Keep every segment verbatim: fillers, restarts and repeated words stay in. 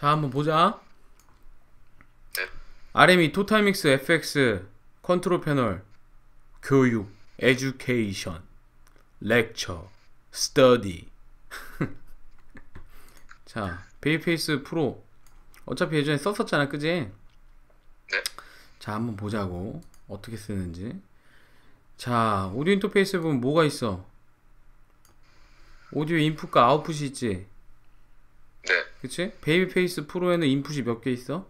자, 한번 보자. 네. 알엠이 토탈믹스 에프엑스 컨트롤 패널 교육, 에듀케이션, 렉처, 스터디. 자, 베이페이스 프로 어차피 예전에 썼었잖아, 그지? 네. 자, 한번 보자고 어떻게 쓰는지. 자, 오디오 인터페이스에 보면 뭐가 있어? 오디오 인풋과 아웃풋이 있지? 네. 그치? 베이비페이스 프로에는 인풋이 몇 개 있어?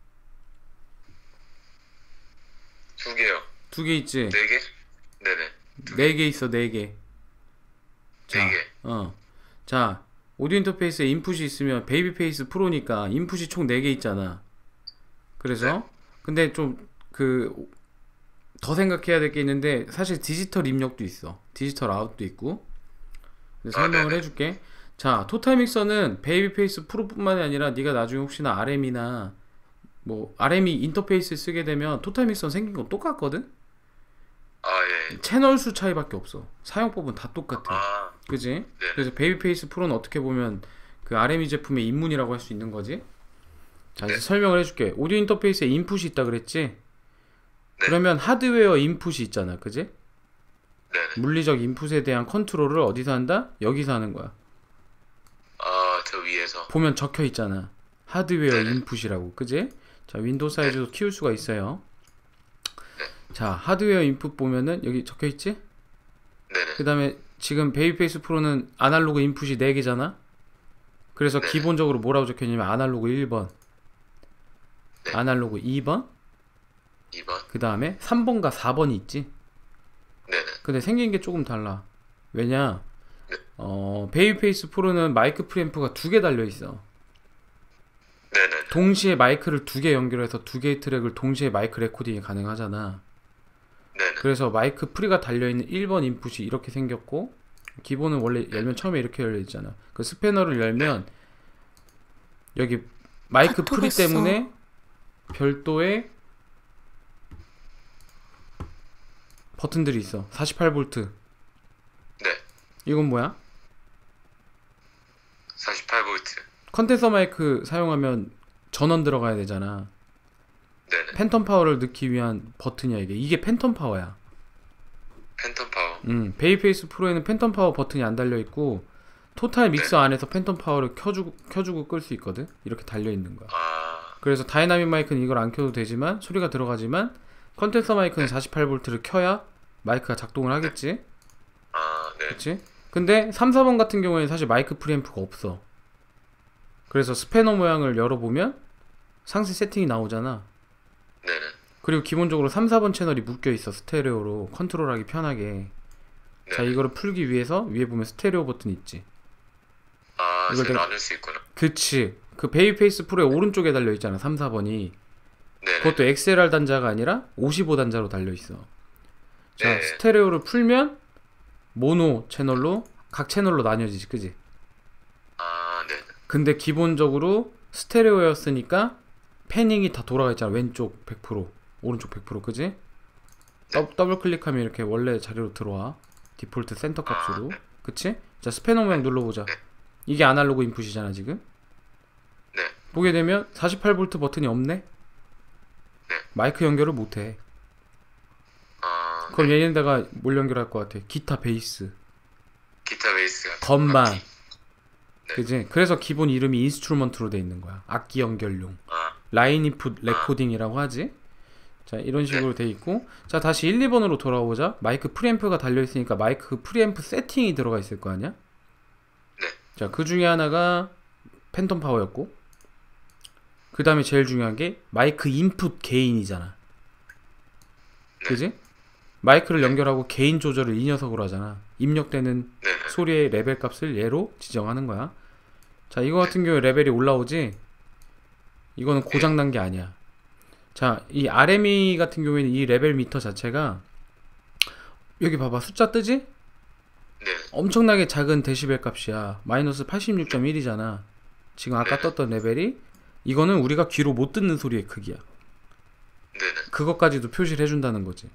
두 개요. 두 개 있지? 네 개? 네네. 네 개 있어, 네 개. 자, 네 개. 어. 자, 오디오 인터페이스에 인풋이 있으면 베이비페이스 프로니까 인풋이 총 네 개 있잖아. 그래서, 네. 근데 좀, 그, 더 생각해야 될 게 있는데, 사실 디지털 입력도 있어. 디지털 아웃도 있고. 그래서 아, 설명을 네네. 해줄게. 자, 토탈 믹서는 베이비페이스 프로뿐만이 아니라 네가 나중에 혹시나 알엠이나 뭐 알엠이 인터페이스 쓰게 되면 토탈 믹서 생긴 건 똑같거든? 아, 예. 채널 수 차이밖에 없어. 사용법은 다 똑같아. 아, 그지? 네네. 그래서 베이비페이스 프로는 어떻게 보면 그 알엠이 제품의 입문이라고 할 수 있는 거지. 자, 이제 네. 설명을 해줄게. 오디오 인터페이스에 인풋이 있다 그랬지? 네. 그러면 하드웨어 인풋이 있잖아. 그지? 네네. 물리적 인풋에 대한 컨트롤을 어디서 한다? 여기서 하는 거야. 아, 저 위에서. 보면 적혀 있잖아. 하드웨어 네네. 인풋이라고. 그지? 자, 윈도우 네. 사이즈도 키울 수가 있어요. 네. 자, 하드웨어 인풋 보면은 여기 적혀 있지? 네네. 그 다음에 지금 베이비페이스 프로는 아날로그 인풋이 네 개잖아? 그래서 네네. 기본적으로 뭐라고 적혀 있냐면 아날로그 일 번, 네. 아날로그 이 번, 이 번. 그 다음에 삼 번과 사 번이 있지? 네네. 근데 생긴 게 조금 달라. 왜냐? 네. 어, 베이비페이스 프로는 마이크 프리앰프가 두 개 달려 있어. 네네. 동시에 마이크를 두 개 연결해서 두 개의 트랙을 동시에 마이크 레코딩이 가능하잖아. 네네. 그래서 마이크 프리가 달려있는 일 번 인풋이 이렇게 생겼고, 기본은 원래 열면 처음에 이렇게 열려있잖아. 그 스패너를 열면 여기 마이크 다 프리 터졌어. 때문에 별도의 버튼들이 있어. 사십팔 볼트. 네. 이건 뭐야? 사십팔 볼트. 컨덴서 마이크 사용하면 전원 들어가야 되잖아. 네네. 팬텀 파워를 넣기 위한 버튼이야 이게. 이게 팬텀 파워야. 팬텀 파워. 음, 베이페이스 프로에는 팬텀 파워 버튼이 안 달려 있고 토탈 믹서 안에서 팬텀 파워를 켜주고 켜주고 끌 수 있거든. 이렇게 달려 있는 거야. 아, 그래서 다이나믹 마이크는 이걸 안 켜도 되지만 소리가 들어가지만 컨덴서 마이크는 사십팔 볼트를 켜야 마이크가 작동을 하겠지. 아, 네. 그치? 근데 삼, 사 번 같은 경우에는 사실 마이크 프리앰프가 없어. 그래서 스패너 모양을 열어보면 상세 세팅이 나오잖아. 네네. 그리고 기본적으로 삼, 사 번 채널이 묶여있어. 스테레오로 컨트롤하기 편하게. 자, 네네. 이거를 풀기 위해서 위에 보면 스테레오 버튼 있지. 아, 이걸 제가 내가- 나눌 수 있구나. 그치. 그 베이페이스 프로의 오른쪽에 달려있잖아. 삼, 사 번이. 네네. 그것도 엑스엘알 단자가 아니라 오십오 단자로 달려있어. 자, 네. 스테레오를 풀면 모노 채널로 각 채널로 나뉘어지지. 그지? 아, 네. 근데 기본적으로 스테레오였으니까 패닝이 다 돌아가 있잖아. 왼쪽 백 퍼센트, 오른쪽 백 퍼센트. 그지? 네. 더, 더블 클릭하면 이렇게 원래 자리로 들어와. 디폴트 센터 값으로. 아, 네. 그치? 자, 스패너 모양 눌러보자. 네. 이게 아날로그 인풋이잖아 지금. 네. 보게 되면 사십팔 볼트 버튼이 없네? 네. 마이크 연결을 못해. 아, 그럼 얘네다가 뭘 연결할 것 같아? 기타 베이스, 기타 베이스 같은 건반. 악기. 네. 그지? 그래서 기본 이름이 인스트루먼트로 돼 있는 거야. 악기 연결용. 아, 라인 인풋 레코딩이라고 하지. 자, 이런 식으로 돼 있고. 자, 다시 일, 이 번으로 돌아오자. 마이크 프리앰프가 달려 있으니까 마이크 프리앰프 세팅이 들어가 있을 거 아니야? 네. 자, 그 중에 하나가 팬텀 파워였고, 그 다음에 제일 중요한 게 마이크 인풋 게인이잖아. 네. 그지? 마이크를 연결하고 게인 조절을 이 녀석으로 하잖아. 입력되는 네네. 소리의 레벨 값을 얘로 지정하는 거야. 자, 이거 같은 경우에 레벨이 올라오지? 이거는 고장난 게 아니야. 자, 이 알엠이 같은 경우에는 이 레벨 미터 자체가 여기 봐봐. 숫자 뜨지? 네. 엄청나게 작은 데시벨 값이야. 마이너스 팔십육 점 일이잖아. 지금 아까 네. 떴던 레벨이. 이거는 우리가 귀로 못 듣는 소리의 크기야. 네네. 그것까지도 표시를 해준다는 거지.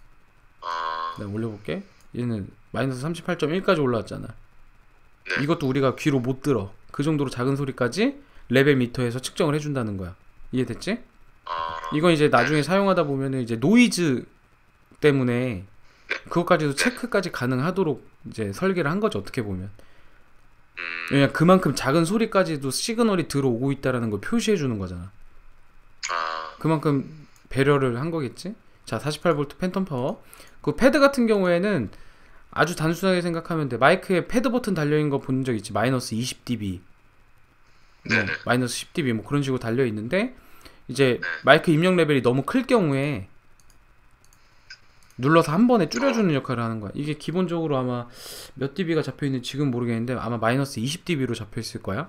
아, 내가 올려볼게. 얘는 마이너스 삼십팔 점 일까지 올라왔잖아. 네. 이것도 우리가 귀로 못 들어. 그 정도로 작은 소리까지 레벨 미터에서 측정을 해준다는 거야. 이해됐지? 아, 이건 이제 나중에 네네. 사용하다 보면은 이제 노이즈 때문에 네. 그것까지도 네. 체크까지 가능하도록 이제 설계를 한 거죠. 어떻게 보면. 음, 왜냐 그만큼 작은 소리까지도 시그널이 들어오고 있다라는 걸 표시해 주는 거잖아. 아, 그만큼 배려를 한 거겠지. 자, 사십팔 볼트 팬텀 파워. 그 패드 같은 경우에는 아주 단순하게 생각하면 돼. 마이크에 패드 버튼 달려있는 거 본 적 있지. 마이너스 이십 디비, 뭐 네네. 마이너스 십 디비 뭐 그런 식으로 달려 있는데 이제 네. 마이크 입력 레벨이 너무 클 경우에 눌러서 한 번에 어, 줄여주는 역할을 하는 거야. 이게 기본적으로 아마 몇 디비가 잡혀 있는지 지금 모르겠는데 아마 마이너스 이십 디비로 잡혀 있을 거야.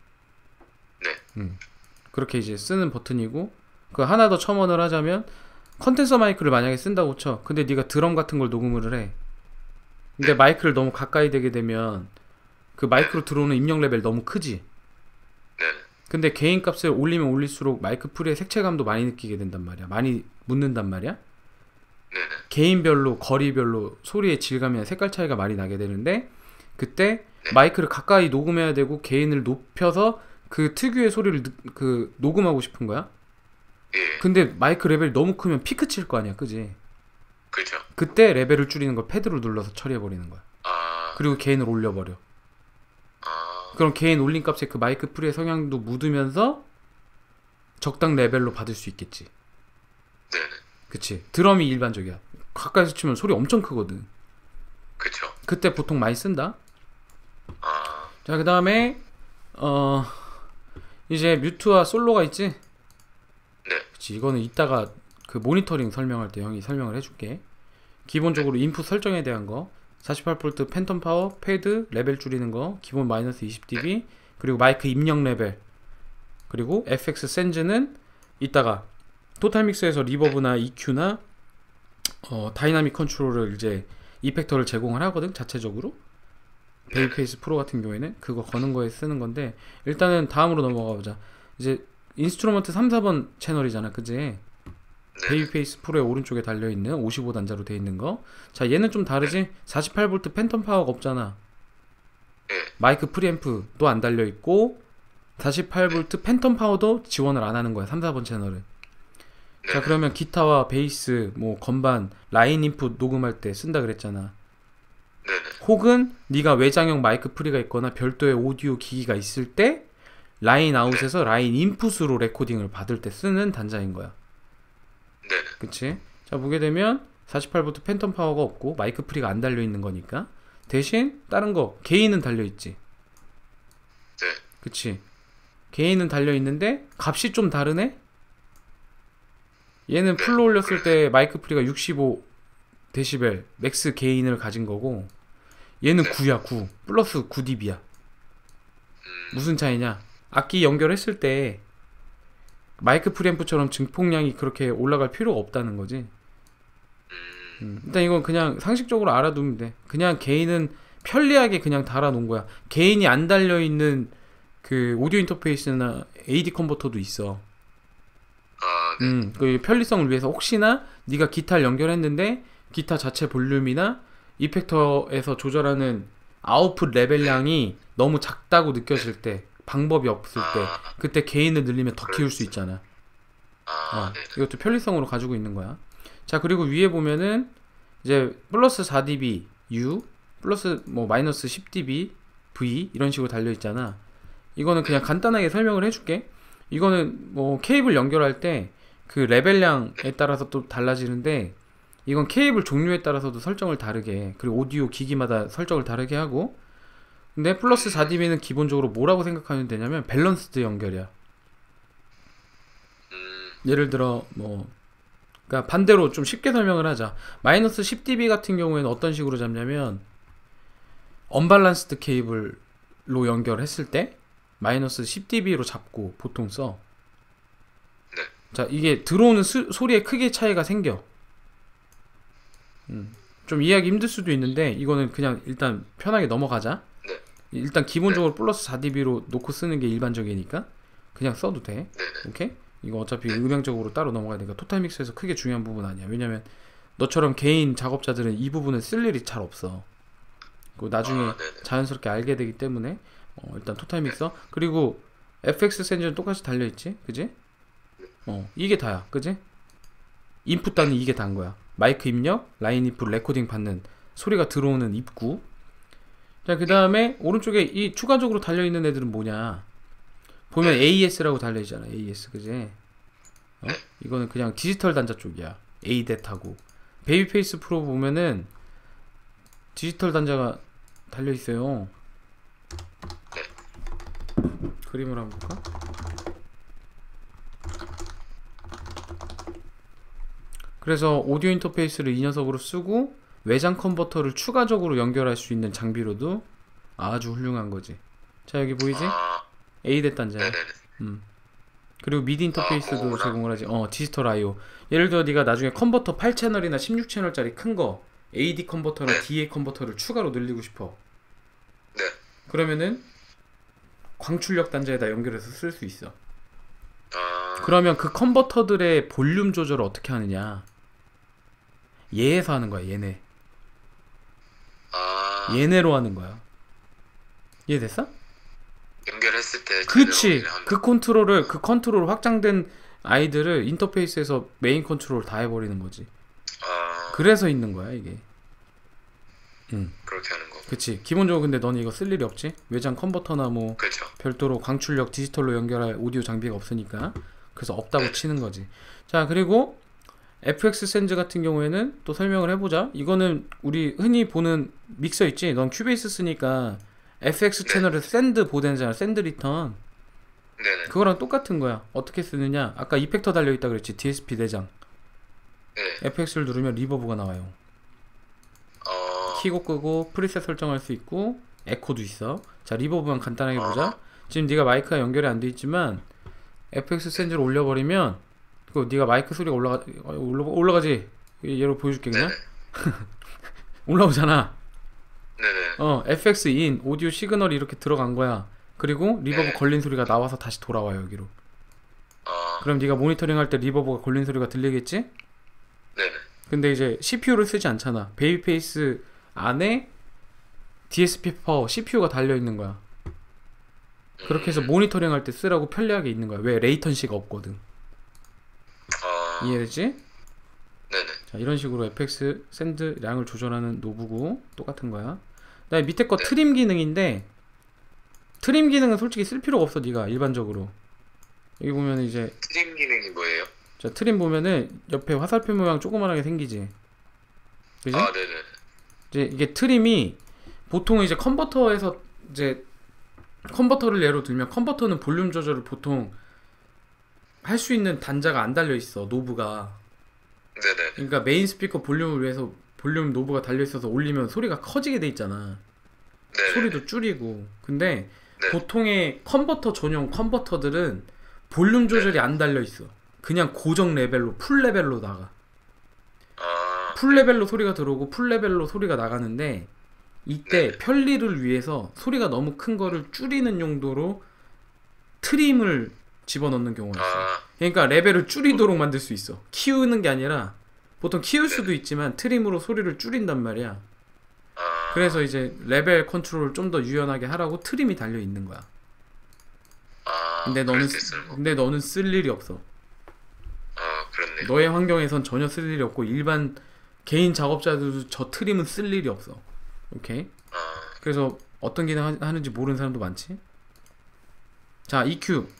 네. 음. 그렇게 이제 쓰는 버튼이고, 그 하나 더 첨언을 하자면 컨덴서 마이크를 만약에 쓴다고 쳐. 근데 네가 드럼 같은 걸 녹음을 해. 근데 네. 마이크를 너무 가까이 대게 되면 그 마이크로 네네. 들어오는 입력 레벨 너무 크지. 네네. 근데 개인 값을 올리면 올릴수록 마이크 프리의 색채감도 많이 느끼게 된단 말이야. 많이 묻는단 말이야. 네네. 개인별로 거리별로 소리의 질감이나 색깔 차이가 많이 나게 되는데, 그때 네. 마이크를 가까이 녹음해야 되고 개인을 높여서 그 특유의 소리를 느- 그 녹음하고 싶은 거야. 예. 근데 마이크 레벨이 너무 크면 피크 칠 거 아니야, 그지? 그죠. 그때 레벨을 줄이는 걸 패드로 눌러서 처리해 버리는 거야. 아, 그리고 개인을 올려버려. 아, 그럼 개인 올린 값에 그 마이크 프리의 성향도 묻으면서 적당 레벨로 받을 수 있겠지. 네네. 그치? 드럼이 일반적이야. 가까이서 치면 소리 엄청 크거든. 그쵸. 그때 보통 많이 쓴다. 아, 자, 그 다음에 어 이제 뮤트와 솔로가 있지. 네. 그치? 이거는 이따가 그 모니터링 설명할 때 형이 설명을 해줄게. 기본적으로 네. 인풋 설정에 대한 거, 사십팔 볼트 팬텀 파워, 패드 레벨 줄이는 거, 기본 마이너스 이십 디비, 그리고 마이크 입력 레벨, 그리고 에프엑스 센즈는 이따가 토탈 믹스에서 리버브나 이큐나 어, 다이나믹 컨트롤을 이제 이펙터를 제공을 하거든, 자체적으로. 네네. 베이페이스 프로 같은 경우에는 그거 거는 거에 쓰는 건데, 일단은 다음으로 넘어가 보자. 이제 인스트루먼트 삼, 사 번 채널이잖아, 그지? 네네. 베이페이스 프로의 오른쪽에 달려있는 오십오 단자로 돼 있는 거. 자, 얘는 좀 다르지? 사십팔 볼트 팬텀 파워가 없잖아. 예. 마이크 프리앰프도 안 달려있고 사십팔 볼트 팬텀 파워도 지원을 안 하는 거야, 삼, 사 번 채널은. 자, 네네. 그러면 기타와 베이스, 뭐 건반, 라인 인풋 녹음할 때 쓴다 그랬잖아. 네네. 혹은 네가 외장형 마이크 프리가 있거나 별도의 오디오 기기가 있을 때 라인 아웃에서 라인 인풋으로 레코딩을 받을 때 쓰는 단자인 거야. 네네. 그치? 자, 보게 되면 사십팔 볼트 팬텀 파워가 없고 마이크 프리가 안 달려있는 거니까 대신 다른 거 게인은 달려있지. 네. 그치? 게인은 달려있는데 값이 좀 다르네? 얘는 네. 풀로 올렸을 그러네. 때 마이크 프리가 육십오 데시벨 맥스 게인을 가진 거고, 얘는 네. 구야. 구 플러스 구 디비야. 음, 무슨 차이냐? 악기 연결했을 때 마이크 프리앰프처럼 증폭량이 그렇게 올라갈 필요가 없다는 거지. 음, 음, 일단 이건 그냥 상식적으로 알아두면 돼. 그냥 개인은 편리하게 그냥 달아놓은 거야. 개인이 안 달려있는 그 오디오 인터페이스나 에이디 컨버터도 있어. 아, 네. 음, 그 편리성을 위해서 혹시나 네가 기타를 연결했는데 기타 자체 볼륨이나 이펙터에서 조절하는 아웃풋 레벨량이 너무 작다고 느껴질 때, 방법이 없을 때, 아, 그때 게인을 늘리면 더 키울 수 그럴 수 있잖아. 아, 어, 네네. 이것도 편리성으로 가지고 있는 거야. 자, 그리고 위에 보면은 이제 플러스 사 디비 U, 플러스 뭐 마이너스 십 디비 V 이런 식으로 달려 있잖아. 이거는 그냥 간단하게 설명을 해줄게. 이거는 뭐 케이블 연결할 때 그 레벨량에 따라서 또 달라지는데, 이건 케이블 종류에 따라서도 설정을 다르게 해. 그리고 오디오 기기마다 설정을 다르게 하고. 근데 플러스 사 디비는 기본적으로 뭐라고 생각하면 되냐면 밸런스드 연결이야. 음, 예를 들어 뭐, 그러니까 반대로 좀 쉽게 설명을 하자. 마이너스 십 디비 같은 경우에는 어떤 식으로 잡냐면 언밸런스드 케이블로 연결했을 때 마이너스 십 디비로 잡고 보통 써. 네. 자, 이게 들어오는 수, 소리의 크기의 차이가 생겨. 음, 좀 이해하기 힘들 수도 있는데 이거는 그냥 일단 편하게 넘어가자. 네. 일단 기본적으로 플러스 사 디비로 놓고 쓰는 게 일반적이니까 그냥 써도 돼. 네네. 오케이? 이거 어차피 음향적으로 따로 넘어가야 되니까 토탈 믹스에서 크게 중요한 부분 아니야. 왜냐면 너처럼 개인 작업자들은 이 부분을 쓸 일이 잘 없어. 그리고 나중에 아, 네네. 자연스럽게 알게 되기 때문에 어, 일단 토탈 믹서. 그리고 에프엑스 센즈는 똑같이 달려있지, 그지? 어, 이게 다야, 그지? 인풋 단위 이게 다인 거야. 마이크 입력, 라인 인풋 레코딩 받는 소리가 들어오는 입구. 자, 그 다음에 오른쪽에 이 추가적으로 달려있는 애들은 뭐냐? 보면 에이에스라고 달려있잖아. 에이에스, 그지? 어? 이거는 그냥 디지털 단자 쪽이야. 에이댓하고 베이비페이스 프로 보면은 디지털 단자가 달려있어요. 그림을 한번 볼까? 그래서 오디오 인터페이스를 이 녀석으로 쓰고 외장 컨버터를 추가적으로 연결할 수 있는 장비로도 아주 훌륭한 거지. 자, 여기 보이지? 아, 에이댓 단자야. 네네네. 음. 그리고 미디 인터페이스도 아, 그거구나. 제공을 하지. 어, 디지털 아이오. 예를 들어 네가 나중에 컨버터 팔 채널이나 십육 채널짜리 큰 거 에이디 컨버터나 네. 디에이 컨버터를 추가로 늘리고 싶어. 네. 그러면은 광출력 단자에다 연결해서 쓸 수 있어. 아, 그러면 그 컨버터들의 볼륨 조절을 어떻게 하느냐? 얘에서 하는 거야, 얘네. 아, 얘네로 하는 거야. 이해됐어? 연결했을 때 그치. 제대로 하면- 그 컨트롤을, 그 컨트롤 확장된 아이들을 인터페이스에서 메인 컨트롤 다 해버리는 거지. 아, 그래서 있는 거야, 이게. 응. 그렇게 하는 거. 그치. 기본적으로 근데 너는 이거 쓸 일이 없지? 외장 컨버터나 뭐 그렇죠. 별도로 광출력 디지털로 연결할 오디오 장비가 없으니까. 그래서 없다고 네. 치는 거지. 자, 그리고 에프엑스 센즈 같은 경우에는 또 설명을 해보자. 이거는 우리 흔히 보는 믹서 있지? 넌 큐베이스 쓰니까 에프엑스 네. 채널에 샌드 보내잖아. 샌드 리턴. 네네. 그거랑 똑같은 거야. 어떻게 쓰느냐? 아까 이펙터 달려있다 그랬지? 디에스피 내장. 네. 에프엑스를 누르면 리버브가 나와요. 어, 키고 끄고 프리셋 설정할 수 있고 에코도 있어. 자, 리버브만 간단하게 보자. 지금 네가 마이크가 연결이 안 돼 있지만 에프엑스 센즈를 올려버리면 그 네가 마이크 소리가 올라가 어, 올라 올라가지. 얘로 보여줄게 그냥. 네네. 올라오잖아. 네네. 어, 에프엑스 인 오디오 시그널이 이렇게 들어간 거야. 그리고 리버브 네. 걸린 소리가 나와서 다시 돌아와요 여기로. 아, 그럼 네가 모니터링 할 때 리버브가 걸린 소리가 들리겠지? 네네. 근데 이제 씨피유를 쓰지 않잖아. 베이비페이스 안에 디에스피 파워 씨피유가 달려 있는 거야. 그렇게 해서 모니터링 할 때 쓰라고 편리하게 있는 거야. 왜? 레이턴시가 없거든. 아, 이해되지? 네네. 자, 이런 식으로 에프엑스 샌드 량을 조절하는 노브고 똑같은 거야. 그다음에 밑에 거 네. 트림 기능인데 트림 기능은 솔직히 쓸 필요가 없어. 네가 일반적으로 여기 보면 이제 트림 기능이 뭐예요? 자 트림 보면은 옆에 화살표 모양 조그만하게 생기지. 그지? 아, 네네. 이제 이게 트림이 보통 이제 컨버터에서 이제 컨버터를 예로 들면 컨버터는 볼륨 조절을 보통 할 수 있는 단자가 안 달려 있어. 노브가. 네네. 그러니까 메인 스피커 볼륨을 위해서 볼륨 노브가 달려 있어서 올리면 소리가 커지게 돼 있잖아. 네네. 소리도 줄이고. 근데 네. 보통의 컨버터 전용 컨버터들은 볼륨 조절이 안 달려 있어. 그냥 고정 레벨로 풀 레벨로 나가. 아, 풀 레벨로 소리가 들어오고 풀 레벨로 소리가 나가는데 이때 네. 편리를 위해서 소리가 너무 큰 거를 줄이는 용도로 트림을 집어넣는 경우가 있어. 아, 그러니까 레벨을 줄이도록 만들 수 있어. 키우는 게 아니라 보통 키울 수도 있지만 트림으로 소리를 줄인단 말이야. 아, 그래서 이제 레벨 컨트롤을 좀 더 유연하게 하라고 트림이 달려 있는 거야. 아, 근데 너는 그럴 때 쓰는 거. 근데 너는 쓸 일이 없어. 아, 그렇네요. 너의 환경에선 전혀 쓸 일이 없고 일반 개인 작업자들도 저 트림은 쓸 일이 없어. 오케이? 아, 그래서 어떤 기능 하- 하는지 모르는 사람도 많지? 자, 이큐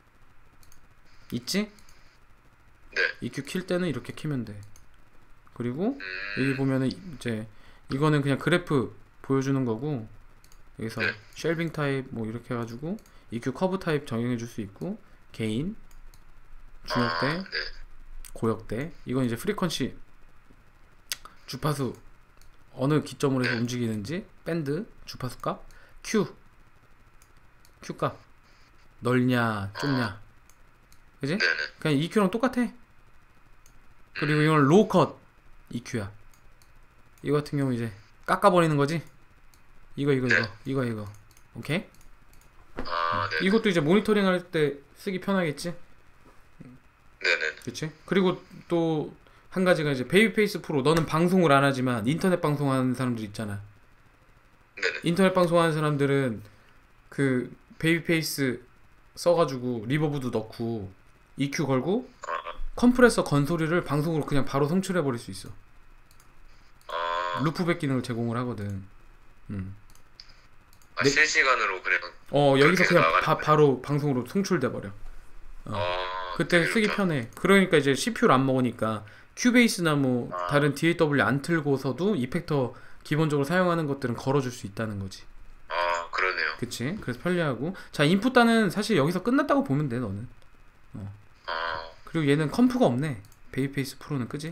있지? 네. 이큐 킬 때는 이렇게 키면 돼. 그리고 음, 여기 보면은 이제 이거는 그냥 그래프 보여주는 거고 여기서 네. 쉘빙 타입 뭐 이렇게 해가지고 이큐 커브 타입 정해줄 수 있고 게인, 중역대, 아, 네. 고역대 이건 이제 프리퀀시 주파수 어느 기점으로 해서 움직이는지 밴드 주파수 값 Q Q 값 넓냐 좁냐 그지? 네네. 그냥 이큐랑 똑같아. 그리고 이건 로우 컷 이큐야. 이거 같은 경우 이제 깎아버리는 거지. 이거 이거 이거 네. 이거 이거 오케이? 아, 네. 이것도 이제 모니터링 할 때 쓰기 편하겠지? 네네. 그치? 그리고 또 한 가지가 이제 베이비페이스 프로 너는 방송을 안 하지만 인터넷 방송하는 사람들 있잖아. 네네. 인터넷 방송하는 사람들은 그 베이비페이스 써가지고 리버브도 넣고 이큐 걸고 아, 컴프레서 건 소리를 방송으로 그냥 바로 송출해 버릴 수 있어. 아, 루프백 기능을 제공을 하거든. 음. 아 네. 실시간으로 그냥 어 여기서 그렇게 그냥 나가는 바, 거야? 바로 방송으로 송출돼 버려. 어. 아, 그때 되게 쓰기 좋다. 편해. 그러니까 이제 씨피유를 안 먹으니까 큐베이스나 뭐 아, 다른 디에이더블유 안 틀고서도 이펙터 기본적으로 사용하는 것들은 걸어줄 수 있다는 거지. 아, 그러네요. 그치? 그래서 편리하고. 자, 인풋단은 사실 여기서 끝났다고 보면 돼, 너는. 어. 아, 그리고 얘는 컴프가 없네. 베이페이스 프로는, 그지?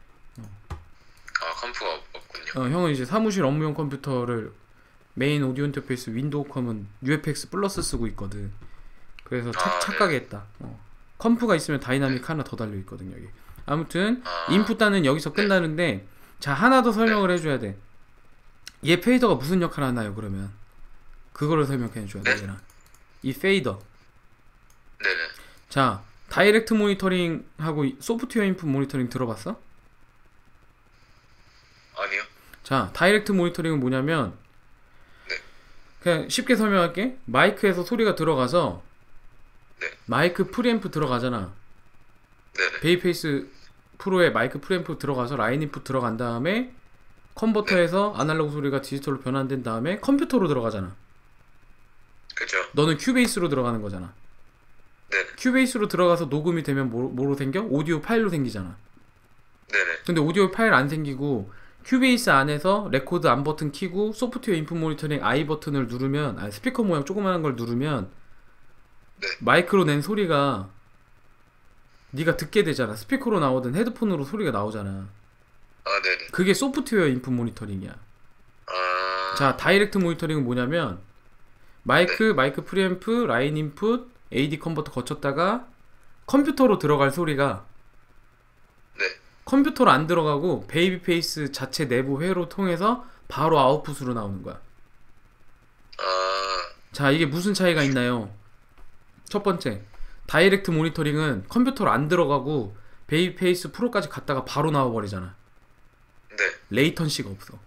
아 컴프가 없- 없군요. 어, 형은 이제 사무실 업무용 컴퓨터를 메인 오디오 인터페이스 윈도우컴은 유에프엑스 플러스 쓰고 있거든. 그래서 착, 아, 네. 착각이 했다. 어. 컴프가 있으면 다이나믹 하나 더 달려 있거든, 여기. 아무튼 아, 인풋단은 여기서 네. 끝나는데, 자, 하나 더 설명을 해줘야 돼. 얘 페이더가 무슨 역할을 하나요, 그러면? 그거를 설명해 줘야 돼, 네? 얘랑. 이 페이더. 네네. 자, 다이렉트 모니터링하고 이 소프트웨어 인풋 모니터링 들어봤어? 아니요. 자, 다이렉트 모니터링은 뭐냐면 네. 그냥 쉽게 설명할게. 마이크에서 소리가 들어가서 네. 마이크 프리앰프 들어가잖아. 네네. 베이페이스 프로에 마이크 프리앰프 들어가서 라인 인풋 들어간 다음에 컨버터에서 아날로그 소리가 디지털로 변환된 다음에 컴퓨터로 들어가잖아. 그죠. 너는 큐베이스로 들어가는 거잖아. 네네. 큐베이스로 들어가서 녹음이 되면 뭐, 뭐로 생겨? 오디오 파일로 생기잖아. 네네. 근데 오디오 파일 안 생기고 큐베이스 안에서 레코드 안 버튼 키고 소프트웨어 인풋 모니터링 I 버튼을 누르면, 아니 스피커 모양 조그만한 걸 누르면 네. 마이크로 낸 소리가 네가 듣게 되잖아. 스피커로 나오든 헤드폰으로 소리가 나오잖아. 아, 네네. 그게 소프트웨어 인풋 모니터링이야. 아, 자, 다이렉트 모니터링은 뭐냐면 마이크, 마이크 프리앰프, 라인 인풋, 에이디 컨버터 거쳤다가 컴퓨터로 들어갈 소리가 네. 컴퓨터로 안 들어가고 베이비페이스 자체 내부 회로 통해서 바로 아웃풋으로 나오는 거야. 아, 자, 이게 무슨 차이가 있나요? 첫 번째, 다이렉트 모니터링은 컴퓨터로 안 들어가고 베이비페이스 프로까지 갔다가 바로 나와버리잖아. 네. 레이턴시가 없어.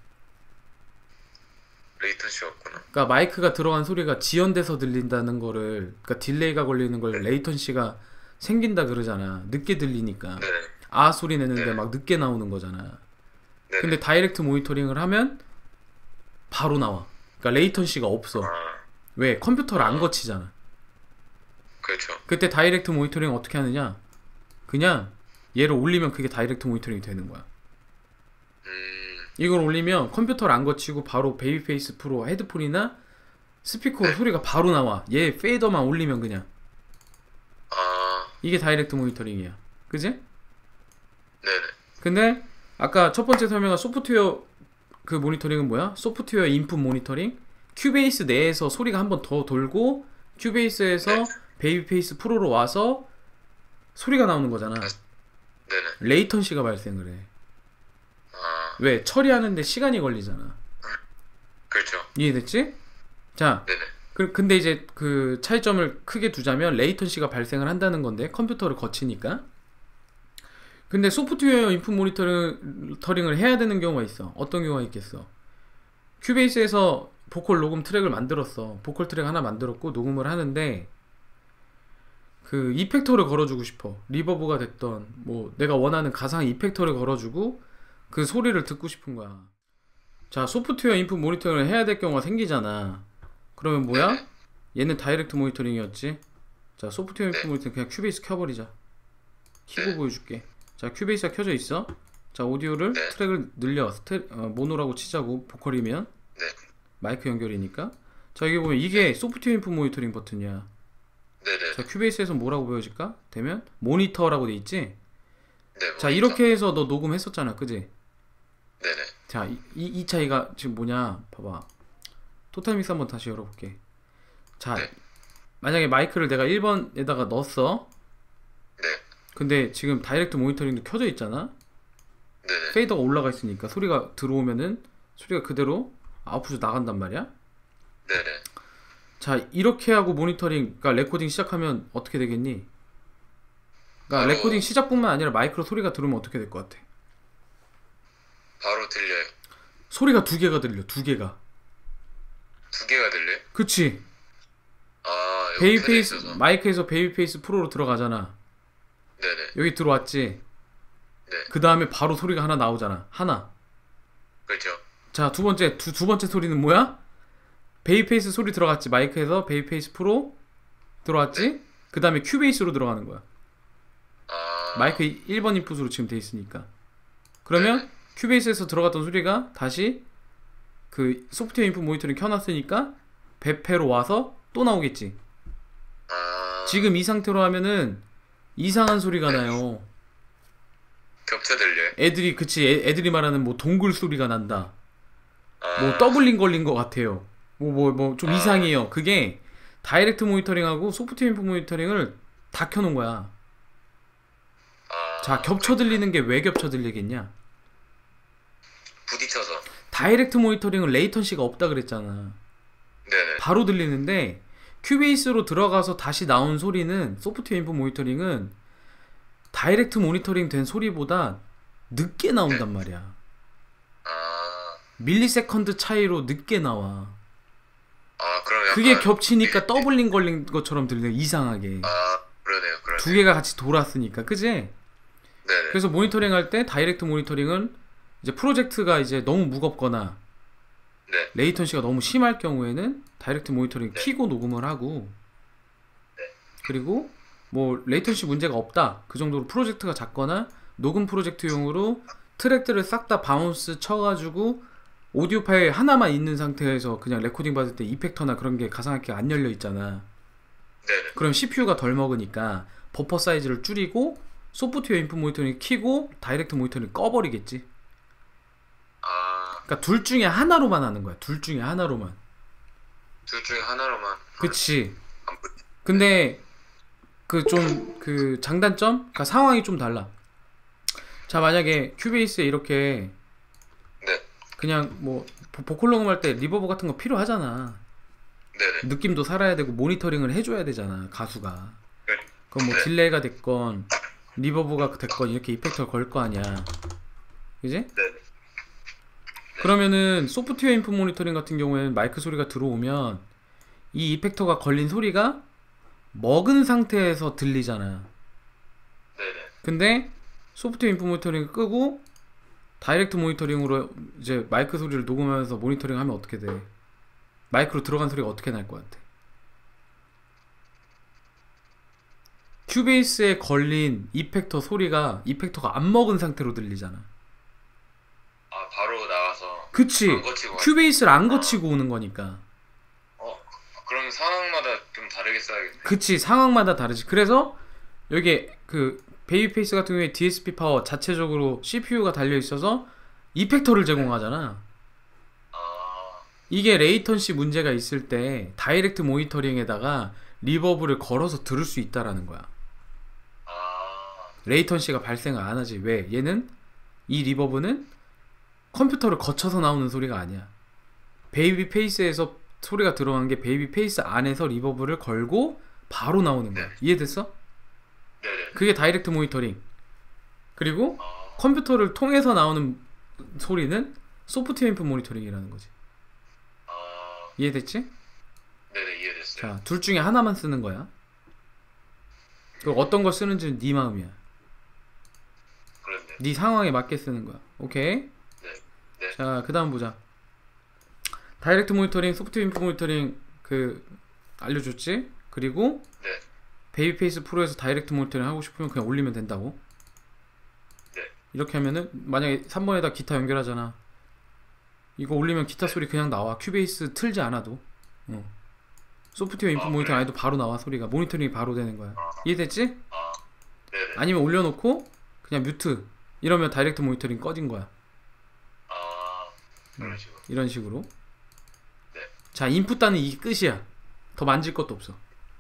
레이턴시 없구나. 그러니까 마이크가 들어간 소리가 지연돼서 들린다는 거를, 그러니까 딜레이가 걸리는 걸 레이턴시가 생긴다 그러잖아. 늦게 들리니까. 네네. 아 소리 내는데 네. 막 늦게 나오는 거잖아. 네네. 근데 다이렉트 모니터링을 하면 바로 나와. 그러니까 레이턴시가 없어. 아, 왜? 컴퓨터를 안 거치잖아. 그렇죠. 그때 다이렉트 모니터링 어떻게 하느냐? 그냥 얘를 올리면 그게 다이렉트 모니터링이 되는 거야. 음, 이걸 올리면 컴퓨터를 안 거치고 바로 베이비페이스 프로 헤드폰이나 스피커로 네. 소리가 바로 나와. 얘 페이더만 올리면 그냥. 아, 이게 다이렉트 모니터링이야. 그지? 네네. 근데 아까 첫 번째 설명한 소프트웨어 그 모니터링은 뭐야? 소프트웨어 인풋 모니터링. 큐베이스 내에서 소리가 한 번 더 돌고 큐베이스에서 네. 베이비페이스 프로로 와서 소리가 나오는 거잖아. 네네. 레이턴시가 발생을 해. 아, 왜? 처리하는데 시간이 걸리잖아. 그렇죠. 이해됐지? 자, 네네. 그, 근데 이제 그 차이점을 크게 두자면 레이턴시가 발생을 한다는 건데 컴퓨터를 거치니까. 근데 소프트웨어 인풋 모니터링을 해야 되는 경우가 있어. 어떤 경우가 있겠어? 큐베이스에서 보컬 녹음 트랙을 만들었어. 보컬 트랙 하나 만들었고 녹음을 하는데 그 이펙터를 걸어주고 싶어. 리버브가 됐던 뭐 내가 원하는 가상 이펙터를 걸어주고 그 소리를 듣고 싶은 거야. 자, 소프트웨어 인풋 모니터링을 해야 될 경우가 생기잖아. 그러면 뭐야? 네네. 얘는 다이렉트 모니터링이었지. 자, 소프트웨어 인풋 네. 모니터링 그냥 큐베이스 켜버리자. 키고 네. 보여줄게. 자, 큐베이스가 켜져 있어. 자, 오디오를 네. 트랙을 늘려. 스테, 어, 모노라고 치자고. 보컬이면 네. 마이크 연결이니까. 자, 여기 보면 이게 소프트웨어 인풋 모니터링 버튼이야. 네네. 자, 큐베이스에서 뭐라고 보여질까? 되면 모니터라고 돼 있지. 네. 자, 모니터. 이렇게 해서 너 녹음했었잖아, 그지? 네네. 자, 이, 이, 이 차이가 지금 뭐냐? 봐봐. 토탈믹스 한번 다시 열어볼게. 자, 네. 만약에 마이크를 내가 일 번에다가 넣었어. 네. 근데 지금 다이렉트 모니터링도 켜져 있잖아. 네네. 페이더가 올라가 있으니까 소리가 들어오면은 소리가 그대로 아웃풋으로 나간단 말이야. 네네. 자, 이렇게 하고 모니터링, 그러니까 레코딩 시작하면 어떻게 되겠니? 그러니까 바로- 레코딩 시작뿐만 아니라 마이크로 소리가 들어오면 어떻게 될 것 같아? 바로 들려요. 소리가 두 개가 들려, 두 개가. 두 개가 들려요? 그치? 아, 이거 베이비 켜져 페이스 있어서. 마이크에서 베이비 페이스 프로로 들어가잖아. 네네. 여기 들어왔지. 네. 그 다음에 바로 소리가 하나 나오잖아. 하나. 그렇죠. 자, 두 번째 두, 두 번째 소리는 뭐야? 베이비 페이스 소리 들어갔지. 마이크에서 베이비 페이스 프로 들어왔지. 그 다음에 큐베이스로 들어가는 거야. 아. 마이크 일 번 인풋으로 지금 돼 있으니까. 그러면 네네. 큐베이스에서 들어갔던 소리가 다시 그 소프트웨어 인풋 모니터링 켜놨으니까 배페로 와서 또 나오겠지. 아. 지금 이 상태로 하면은 이상한 소리가 나요. 겹쳐 들려요? 애들이 그치 애, 애들이 말하는 뭐 동굴 소리가 난다. 아. 뭐 더블링 걸린 것 같아요. 뭐 뭐 뭐 좀 아. 이상해요. 그게 다이렉트 모니터링하고 소프트웨어 인풋 모니터링을 다 켜놓은 거야. 아. 자, 겹쳐 들리는 게 왜 겹쳐 들리겠냐? 부딪혀서. 다이렉트 모니터링은 레이턴시가 없다 그랬잖아. 네네. 바로 들리는데 큐베이스로 들어가서 다시 나온 소리는 소프트웨어 인풋 모니터링은 다이렉트 모니터링 된 소리보다 늦게 나온단 말이야. 아. 밀리세컨드 차이로 늦게 나와. 아, 그럼 약간. 그게 겹치니까 미- 더블링 걸린 것처럼 들려. 이상하게. 아, 그러네요. 그러네요. 두 개가 같이 돌았으니까. 그지? 네네. 그래서 모니터링 할 때 다이렉트 모니터링은 이제 프로젝트가 이제 너무 무겁거나 네. 레이턴시가 너무 심할 경우에는 다이렉트 모니터링 네. 키고 녹음을 하고, 네. 그리고 뭐 레이턴시 문제가 없다 그 정도로 프로젝트가 작거나 녹음 프로젝트용으로 트랙들을 싹 다 바운스 쳐가지고 오디오 파일 하나만 있는 상태에서 그냥 레코딩 받을 때 이펙터나 그런 게 가상하게 안 열려 있잖아. 네네. 그럼 씨피유가 덜 먹으니까 버퍼 사이즈를 줄이고 소프트웨어 인풋 모니터링 키고 다이렉트 모니터링 꺼버리겠지. 아, 그러니까 둘 중에 하나로만 하는 거야. 둘 중에 하나로만. 둘 중에 하나로만. 그치. 안 붙. 근데 그 좀 그 장단점? 그러니까 상황이 좀 달라. 자, 만약에 큐베이스에 이렇게 네. 그냥 뭐 보- 보컬 녹음할 때 리버브 같은 거 필요하잖아. 네네. 느낌도 살아야 되고 모니터링을 해줘야 되잖아, 가수가. 그럼 뭐 네. 딜레이가 됐건 리버브가 됐건 이렇게 이펙터를 걸 거 아니야. 그지? 네네. 그러면은 소프트웨어 인풋 모니터링 같은 경우에는 마이크 소리가 들어오면 이 이펙터가 걸린 소리가 먹은 상태에서 들리잖아. 네네. 근데 소프트웨어 인풋 모니터링을 끄고 다이렉트 모니터링으로 이제 마이크 소리를 녹음하면서 모니터링 하면 어떻게 돼? 마이크로 들어간 소리가 어떻게 날 것 같아? 큐베이스에 걸린 이펙터 소리가 이펙터가 안 먹은 상태로 들리잖아. 아, 바로 나와서. 그치? 안 거치고. 큐베이스를 안 거치고 오는 거니까. 어, 그럼 상황마다 좀 다르게 써야겠네. 그치, 상황마다 다르지. 그래서 여기 그 베이비 페이스 같은 경우에 디에스피 파워 자체적으로 씨피유가 달려 있어서 이펙터를 제공하잖아. 아, 이게 레이턴시 문제가 있을 때 다이렉트 모니터링에다가 리버브를 걸어서 들을 수 있다라는 거야. 아, 레이턴시가 발생을 안 하지. 왜? 얘는 이 리버브는 컴퓨터를 거쳐서 나오는 소리가 아니야. 베이비 페이스에서 소리가 들어간 게 베이비 페이스 안에서 리버브를 걸고 바로 나오는 거야. 네. 이해됐어? 네네. 그게 다이렉트 모니터링. 그리고 아, 컴퓨터를 통해서 나오는 소리는 소프트웨어 인풋 모니터링이라는 거지. 아, 이해됐지? 네네, 이해됐어요. 자, 둘 중에 하나만 쓰는 거야. 그 어떤 거 쓰는지는 네 마음이야. 그렇네. 네 상황에 맞게 쓰는 거야. 오케이? 네. 네. 자, 그 다음 보자. 다이렉트 모니터링, 소프트웨어 인풋 모니터링 그 알려줬지? 그리고 네. 베이비 페이스 프로에서 다이렉트 모니터링 하고 싶으면 그냥 올리면 된다고. 네. 이렇게 하면은 만약에 삼 번에다 기타 연결하잖아. 이거 올리면 기타 네. 소리 그냥 나와. 큐베이스 틀지 않아도. 어. 소프트웨어 인풋 아, 모니터링 그래? 안 해도 바로 나와. 소리가 모니터링이 바로 되는 거야. 아, 이해됐지? 아, 네네. 아니면 올려놓고 그냥 뮤트 이러면 다이렉트 모니터링 꺼진 거야. 아, 그런 식으로. 이런 식으로. 네. 자, 인풋 단은 이게 끝이야. 더 만질 것도 없어.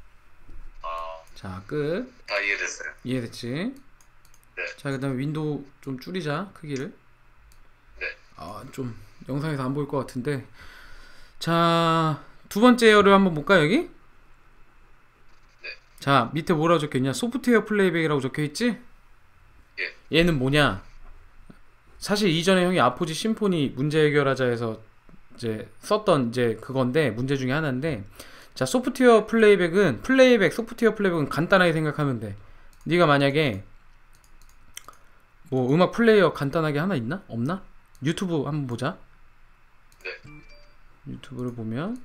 아, 자, 끝. 다 이해됐어요. 이해됐지? 네. 자, 그 다음에 윈도우 좀 줄이자, 크기를. 네. 아, 좀 영상에서 안 보일 것 같은데. 자, 두 번째 열을 한번 볼까, 여기? 네. 자, 밑에 뭐라고 적혀있냐? 소프트웨어 플레이백이라고 적혀있지? 예. 얘는 뭐냐? 사실 이전에 형이 아포지 심포니 문제 해결하자 해서 이제 썼던 이제 그건데, 문제 중에 하나인데, 자, 소프트웨어 플레이백은 플레이백 소프트웨어 플레이백은 간단하게 생각하면 돼. 네가 만약에 뭐 음악 플레이어 간단하게 하나 있나? 없나? 유튜브 한번 보자. 네. 유튜브를 보면,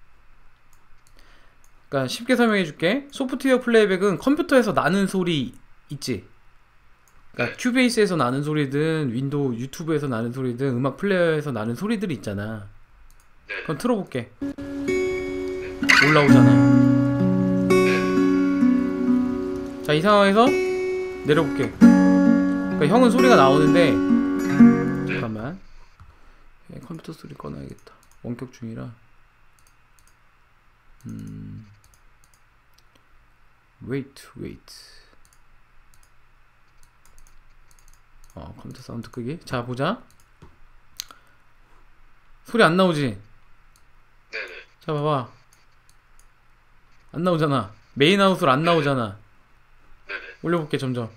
그러니까 쉽게 설명해 줄게. 소프트웨어 플레이백은 컴퓨터에서 나는 소리 있지. 그러니까 네. 큐베이스에서 나는 소리든 윈도우 유튜브에서 나는 소리든 음악 플레이어에서 나는 소리들이 있잖아. 네. 그럼 틀어볼게. 올라오잖아. 네. 자, 이 상황에서 내려볼게. 그러니까 형은 소리가 나오는데, 잠깐만. 예, 컴퓨터 소리 꺼놔야겠다. 원격 중이라. 음. wait, wait. 어, 컴퓨터 사운드 끄기. 자, 보자. 소리 안 나오지? 네네. 자, 봐봐. 안 나오잖아. 메인 하우스로 안 나오잖아. 네네. 올려볼게, 점점.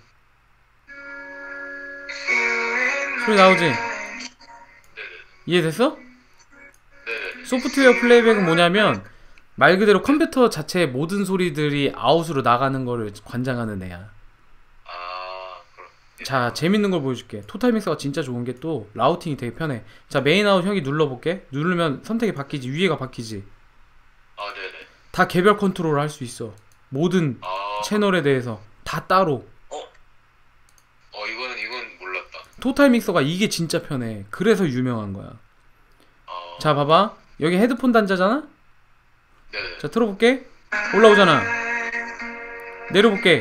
소리 나오지? 네네. 이해됐어? 네네. 소프트웨어 플레이백은 뭐냐면 말 그대로 컴퓨터 자체의 모든 소리들이 아웃으로 나가는 거를 관장하는 애야. 아, 그럼. 자, 재밌는 걸 보여줄게. 토탈 믹서가 진짜 좋은 게 또 라우팅이 되게 편해. 자, 메인 아웃 형이 눌러볼게. 누르면 선택이 바뀌지. 위에가 바뀌지. 아, 네네. 다 개별 컨트롤을 할 수 있어. 모든 아, 채널에 대해서 다 따로. 어? 어, 이거는, 이건 몰랐다. 토탈 믹서가 이게 진짜 편해. 그래서 유명한 거야. 아, 자, 봐봐. 여기 헤드폰 단자잖아? 네네. 자, 틀어볼게. 올라오잖아. 내려볼게.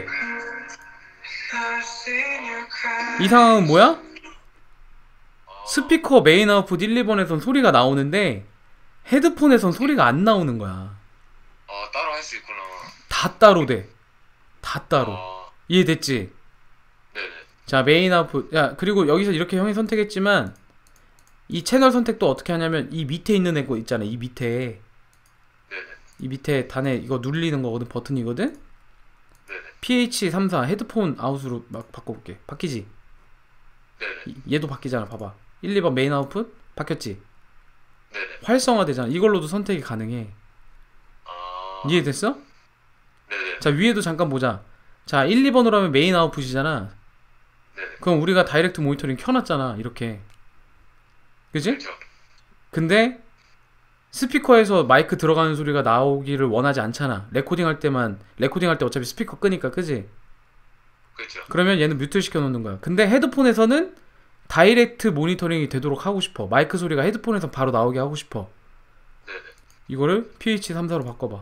이 상황은 뭐야? 아, 스피커 메인 아웃풋 일, 이 번에선 소리가 나오는데 헤드폰에선 소리가 안 나오는 거야. 아, 따로 할 수 있구나. 다 따로 돼. 다 따로. 아, 이해됐지? 네네. 자, 메인 아웃풋. 야, 그리고 여기서 이렇게 형이 선택했지만 이 채널 선택도 어떻게 하냐면 이 밑에 있는 애거 있잖아. 이 밑에. 네네. 이 밑에 단에 이거 누르는 거거든. 버튼이거든. 네네. 피에이치 삼십사 헤드폰 아웃으로 막 바꿔볼게. 바뀌지? 네네. 이- 얘도 바뀌잖아. 봐봐. 일, 이 번 메인 아웃풋 바뀌었지? 네네. 활성화되잖아. 이걸로도 선택이 가능해. 아, 이해됐어? 네네. 자, 위에도 잠깐 보자. 자, 일, 이 번으로 하면 메인 아웃풋이잖아. 네네. 그럼 우리가 다이렉트 모니터링 켜놨잖아. 이렇게. 그지? 그렇죠. 근데 스피커에서 마이크 들어가는 소리가 나오기를 원하지 않잖아. 레코딩 할 때만, 레코딩 할 때 어차피 스피커 끄니까, 그지? 그렇죠. 그러면 얘는 뮤트 시켜 놓는 거야. 근데 헤드폰에서는 다이렉트 모니터링이 되도록 하고 싶어. 마이크 소리가 헤드폰에서 바로 나오게 하고 싶어. 네네. 이거를 피에이치 삼십사로 바꿔봐.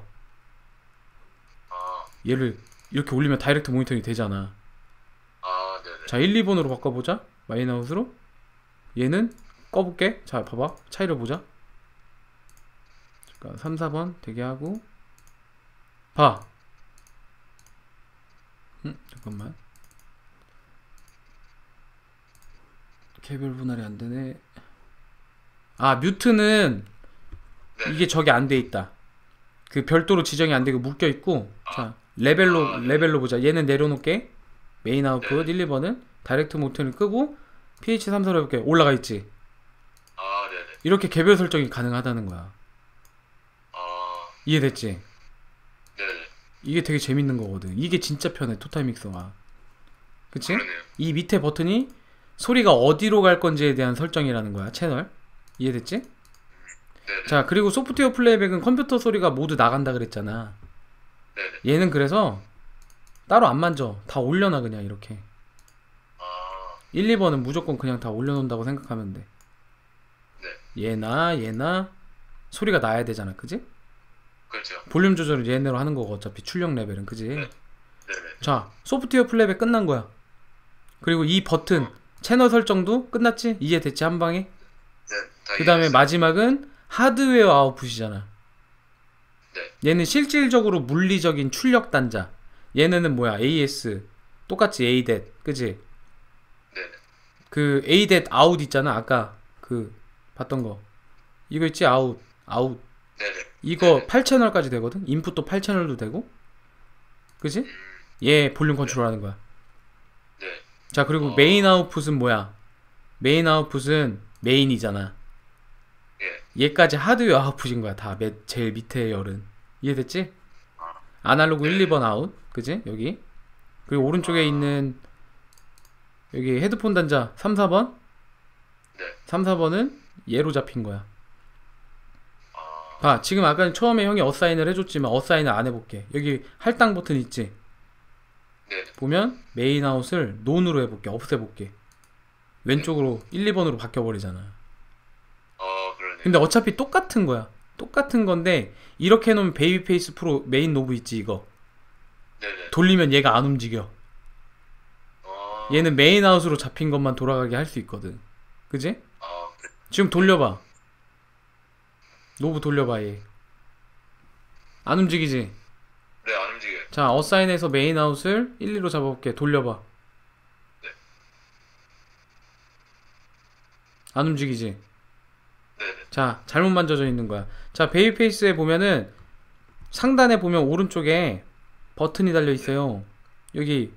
아, 얘를 이렇게 올리면 다이렉트 모니터링이 되잖아. 아, 네네. 자, 일, 이 번으로 바꿔보자. 마이너스로. 얘는 꺼볼게. 자, 봐봐. 차이를 보자. 잠깐, 삼, 사 번 되게 하고. 봐. 음, 잠깐만. 개별 분할이 안 되네. 아, 뮤트는 네네. 이게 저기 안 돼 있다. 그 별도로 지정이 안 되고 묶여 있고. 자, 레벨로 아, 네. 레벨로 보자. 얘는 내려놓게. 메인 아웃풋 네. 일, 이 번은 다이렉트 모니터링 끄고 피에이치 삼십사로 이렇게 올라가 있지. 아, 네네. 이렇게 개별 설정이 가능하다는 거야. 아, 이해됐지? 네네. 이게 되게 재밌는 거거든. 이게 진짜 편해. 토탈 믹서가. 그치? 그러네요. 이 밑에 버튼이 소리가 어디로 갈 건지에 대한 설정이라는 거야. 채널. 이해됐지? 네네. 자, 그리고 소프트웨어 플레이백은 컴퓨터 소리가 모두 나간다 그랬잖아. 네네. 얘는 그래서 따로 안 만져. 다 올려놔 그냥 이렇게. 아, 일, 이 번은 무조건 그냥 다 올려놓는다고 생각하면 돼. 네. 얘나 얘나 소리가 나야 되잖아. 그지? 그렇죠. 볼륨 조절을 얘네로 하는 거고 어차피 출력 레벨은. 그지? 네네. 자, 소프트웨어 플레이백 끝난 거야. 그리고 이 버튼 채널 설정도 끝났지? 이해됐지? 한 방에? 네. 다 그 다음에 이해했어요. 마지막은 하드웨어 아웃풋이잖아. 네. 얘는 실질적으로 물리적인 출력 단자. 얘네는 뭐야? 에이에스. 똑같이 에이댓. 그지? 네네. 그 에이댓 아웃 있잖아. 아까 그 봤던 거. 이거 있지? 아웃. 아웃. 네네. 이거 네네. 팔 채널까지 되거든? 인풋도 팔 채널도 되고. 그지? 얘 볼륨 컨트롤 하는 거야. 네. 자, 그리고 어. 메인 아웃풋은 뭐야? 메인 아웃풋은 메인이잖아. 예. 얘까지 하드웨어 아웃풋인 거야. 다 맨- 제일 밑에 열은. 이해됐지? 아, 아날로그 일, 네. 이 번 아웃. 그지? 여기. 그리고 오른쪽에 아, 있는 여기 헤드폰 단자 삼, 사 번. 네. 삼, 사 번은 얘로 잡힌 거야. 아, 봐, 지금 아까 처음에 형이 어사인을 해줬지만 어사인을 안 해볼게. 여기 할당 버튼 있지? 네. 보면 메인 아웃을 논으로 해볼게. 없애볼게. 왼쪽으로 일, 이 번으로 바뀌어버리잖아. 어, 그러네요. 근데 어차피 똑같은 거야. 똑같은 건데 이렇게 해놓으면 베이비 페이스 프로 메인 노브 있지 이거. 네네. 돌리면 얘가 안 움직여. 어, 얘는 메인 아웃으로 잡힌 것만 돌아가게 할 수 있거든. 그지? 아, 그, 지금 돌려봐. 노브 돌려봐 얘. 안 움직이지? 네, 안 움직여요. 자, 어사인에서 메인 아웃을 일, 이로 잡아볼게. 돌려봐. 네. 안 움직이지? 네네. 자, 잘못 만져져 있는 거야. 자, 베이비 페이스에 보면은 상단에 보면 오른쪽에 버튼이 달려 있어요. 여기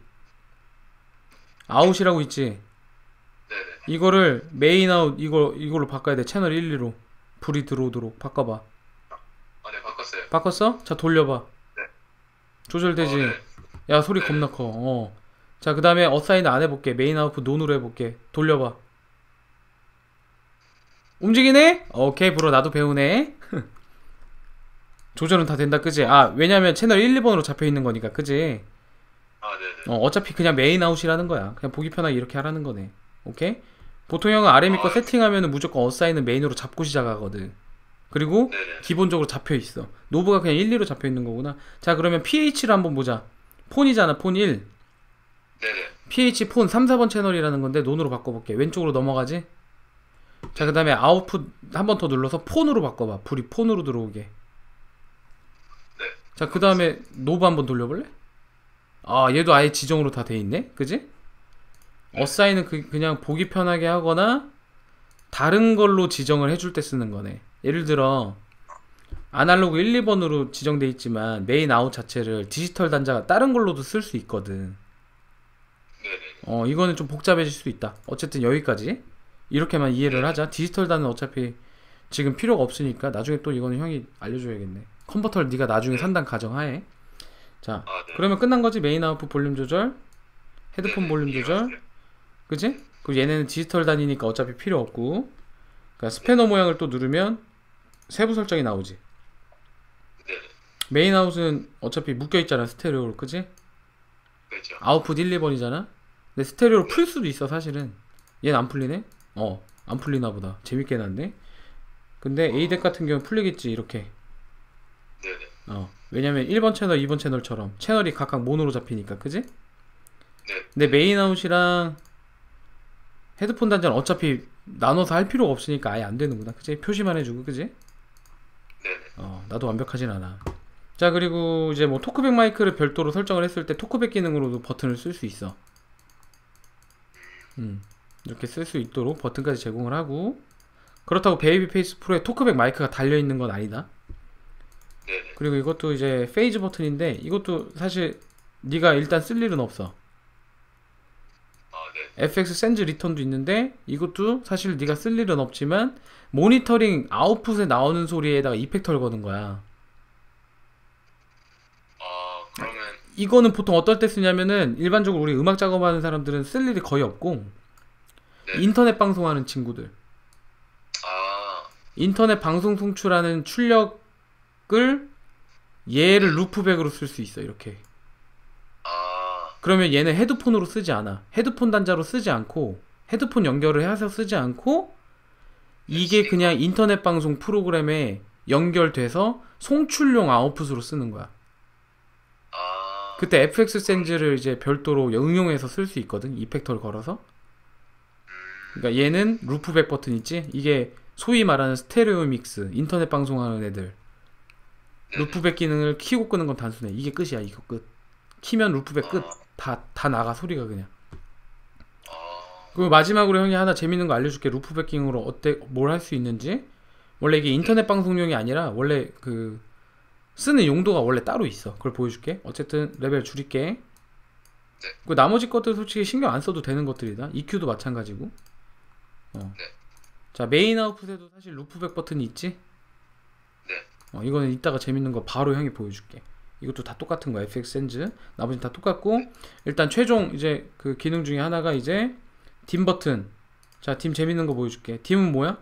아웃이라고 있지? 네네. 이거를 메인 아웃 이거 이걸로 바꿔야 돼. 채널 일, 이로 불이 들어오도록 바꿔봐. 아, 네, 바꿨어요. 바꿨어? 자, 돌려봐. 네. 조절되지? 어, 네. 야, 소리 네. 겁나 커. 어. 자, 그 다음에 어사인 안 해볼게. 메인 아웃풋 논으로 해볼게. 돌려봐. 움직이네? 오케이, 브로. 나도 배우네. 조절은 다 된다, 그지? 아, 왜냐면 채널 일, 이 번으로 잡혀있는 거니까, 그지? 아, 네네. 어, 어차피 그냥 메인 아웃이라는 거야. 그냥 보기 편하게 이렇게 하라는 거네. 오케이? 보통 형은 아르엠이 거 아, 세팅하면은 무조건 어사인은 메인으로 잡고 시작하거든. 그리고 네네. 기본적으로 잡혀있어. 노브가 그냥 일, 이로 잡혀있는 거구나. 자, 그러면 피에이치를 한번 보자. 폰이잖아, 폰 일. 네네. 피에이치 폰 삼, 사 번 채널이라는 건데 논으로 바꿔볼게. 왼쪽으로 넘어가지? 자, 그 다음에 아웃풋 한 번 더 눌러서 폰으로 바꿔봐. 불이 폰으로 들어오게. 네. 자, 그 다음에 노브 한번 돌려볼래? 아, 얘도 아예 지정으로 다 돼 있네? 그지? 어사인은 그, 그냥 보기 편하게 하거나 다른 걸로 지정을 해줄 때 쓰는 거네. 예를 들어 아날로그 일, 이 번으로 지정돼 있지만 메인 아웃 자체를 디지털 단자가 다른 걸로도 쓸 수 있거든. 네네. 어, 이거는 좀 복잡해질 수도 있다. 어쨌든 여기까지 이렇게만 이해를 네. 하자. 디지털 단은 어차피 지금 필요가 없으니까 나중에 또 이거는 형이 알려줘야겠네. 컨버터를 네가 나중에 네. 산단 가정하에. 자, 아, 네. 그러면 끝난 거지. 메인 아웃풋 볼륨 조절, 헤드폰 네네. 볼륨 조절, 이해갔어요. 그지? 그리고 얘네는 디지털 단이니까 어차피 필요 없고. 그러니까 스패너 모양을 또 누르면 세부 설정이 나오지. 네네. 메인 아웃은 어차피 묶여 있잖아, 스테레오로, 그지? 그렇죠. 아웃풋 일, 이 번이잖아. 근데 스테레오로 풀 수도 있어, 사실은. 얘는 안 풀리네? 어, 안 풀리나 보다. 재밌게 해놨네. 근데 에이덱 같은 경우는 풀리겠지, 이렇게. 네네. 어, 왜냐면 일 번 채널, 이 번 채널처럼 채널이 각각 모노로 잡히니까, 그지? 네. 근데 메인 아웃이랑 헤드폰 단자는 어차피 나눠서 할 필요가 없으니까 아예 안 되는구나, 그지? 표시만 해주고, 그지? 네네. 어, 나도 완벽하진 않아. 자, 그리고 이제 뭐 토크백 마이크를 별도로 설정을 했을 때 토크백 기능으로도 버튼을 쓸 수 있어. 음, 이렇게 쓸 수 있도록 버튼까지 제공을 하고, 그렇다고 베이비 페이스 프로에 토크백 마이크가 달려있는 건 아니다. 네네. 그리고 이것도 이제 페이즈 버튼인데 이것도 사실 네가 일단 쓸 일은 없어. 아, 네. 에프엑스 센즈 리턴도 있는데 이것도 사실 네가 쓸 일은 없지만 모니터링 아웃풋에 나오는 소리에다가 이펙터를 거는 거야. 아, 그러면, 이거는 보통 어떨 때 쓰냐면은 일반적으로 우리 음악 작업하는 사람들은 쓸 일이 거의 없고, 네. 인터넷 방송하는 친구들, 아, 인터넷 방송 송출하는 출력을 얘를 루프백으로 쓸 수 있어. 이렇게. 아, 그러면 얘는 헤드폰으로 쓰지 않아. 헤드폰 단자로 쓰지 않고 헤드폰 연결을 해서 쓰지 않고 이게 그냥 인터넷 방송 프로그램에 연결돼서 송출용 아웃풋으로 쓰는 거야. 아, 그때 에프엑스 센즈를 이제 별도로 응용해서 쓸 수 있거든. 이펙터를 걸어서. 그러니까 얘는 루프백 버튼 있지? 이게 소위 말하는 스테레오 믹스, 인터넷 방송하는 애들. 네네. 루프백 기능을 키고 끄는 건 단순해. 이게 끝이야. 이거 끝. 키면 루프백 끝. 아, 다, 다 나가 소리가 그냥. 아, 그리고 마지막으로 형이 하나 재밌는 거 알려줄게. 루프백 기능으로 어때, 뭘 할 수 있는지. 원래 이게 인터넷 방송용이 아니라 원래 그 쓰는 용도가 원래 따로 있어. 그걸 보여줄게. 어쨌든 레벨 줄일게. 네. 그 나머지 것들 솔직히 신경 안 써도 되는 것들이다. 이큐도 마찬가지고. 어. 네. 자, 메인 아웃풋에도 사실 루프백 버튼이 있지? 네. 어, 이거는 이따가 재밌는 거 바로 형이 보여줄게. 이것도 다 똑같은 거야. 에프엑스 센즈. 나머지는 다 똑같고, 일단 최종 이제 그 기능 중에 하나가 이제 딤 버튼. 자, 딤 재밌는 거 보여줄게. 딤은 뭐야?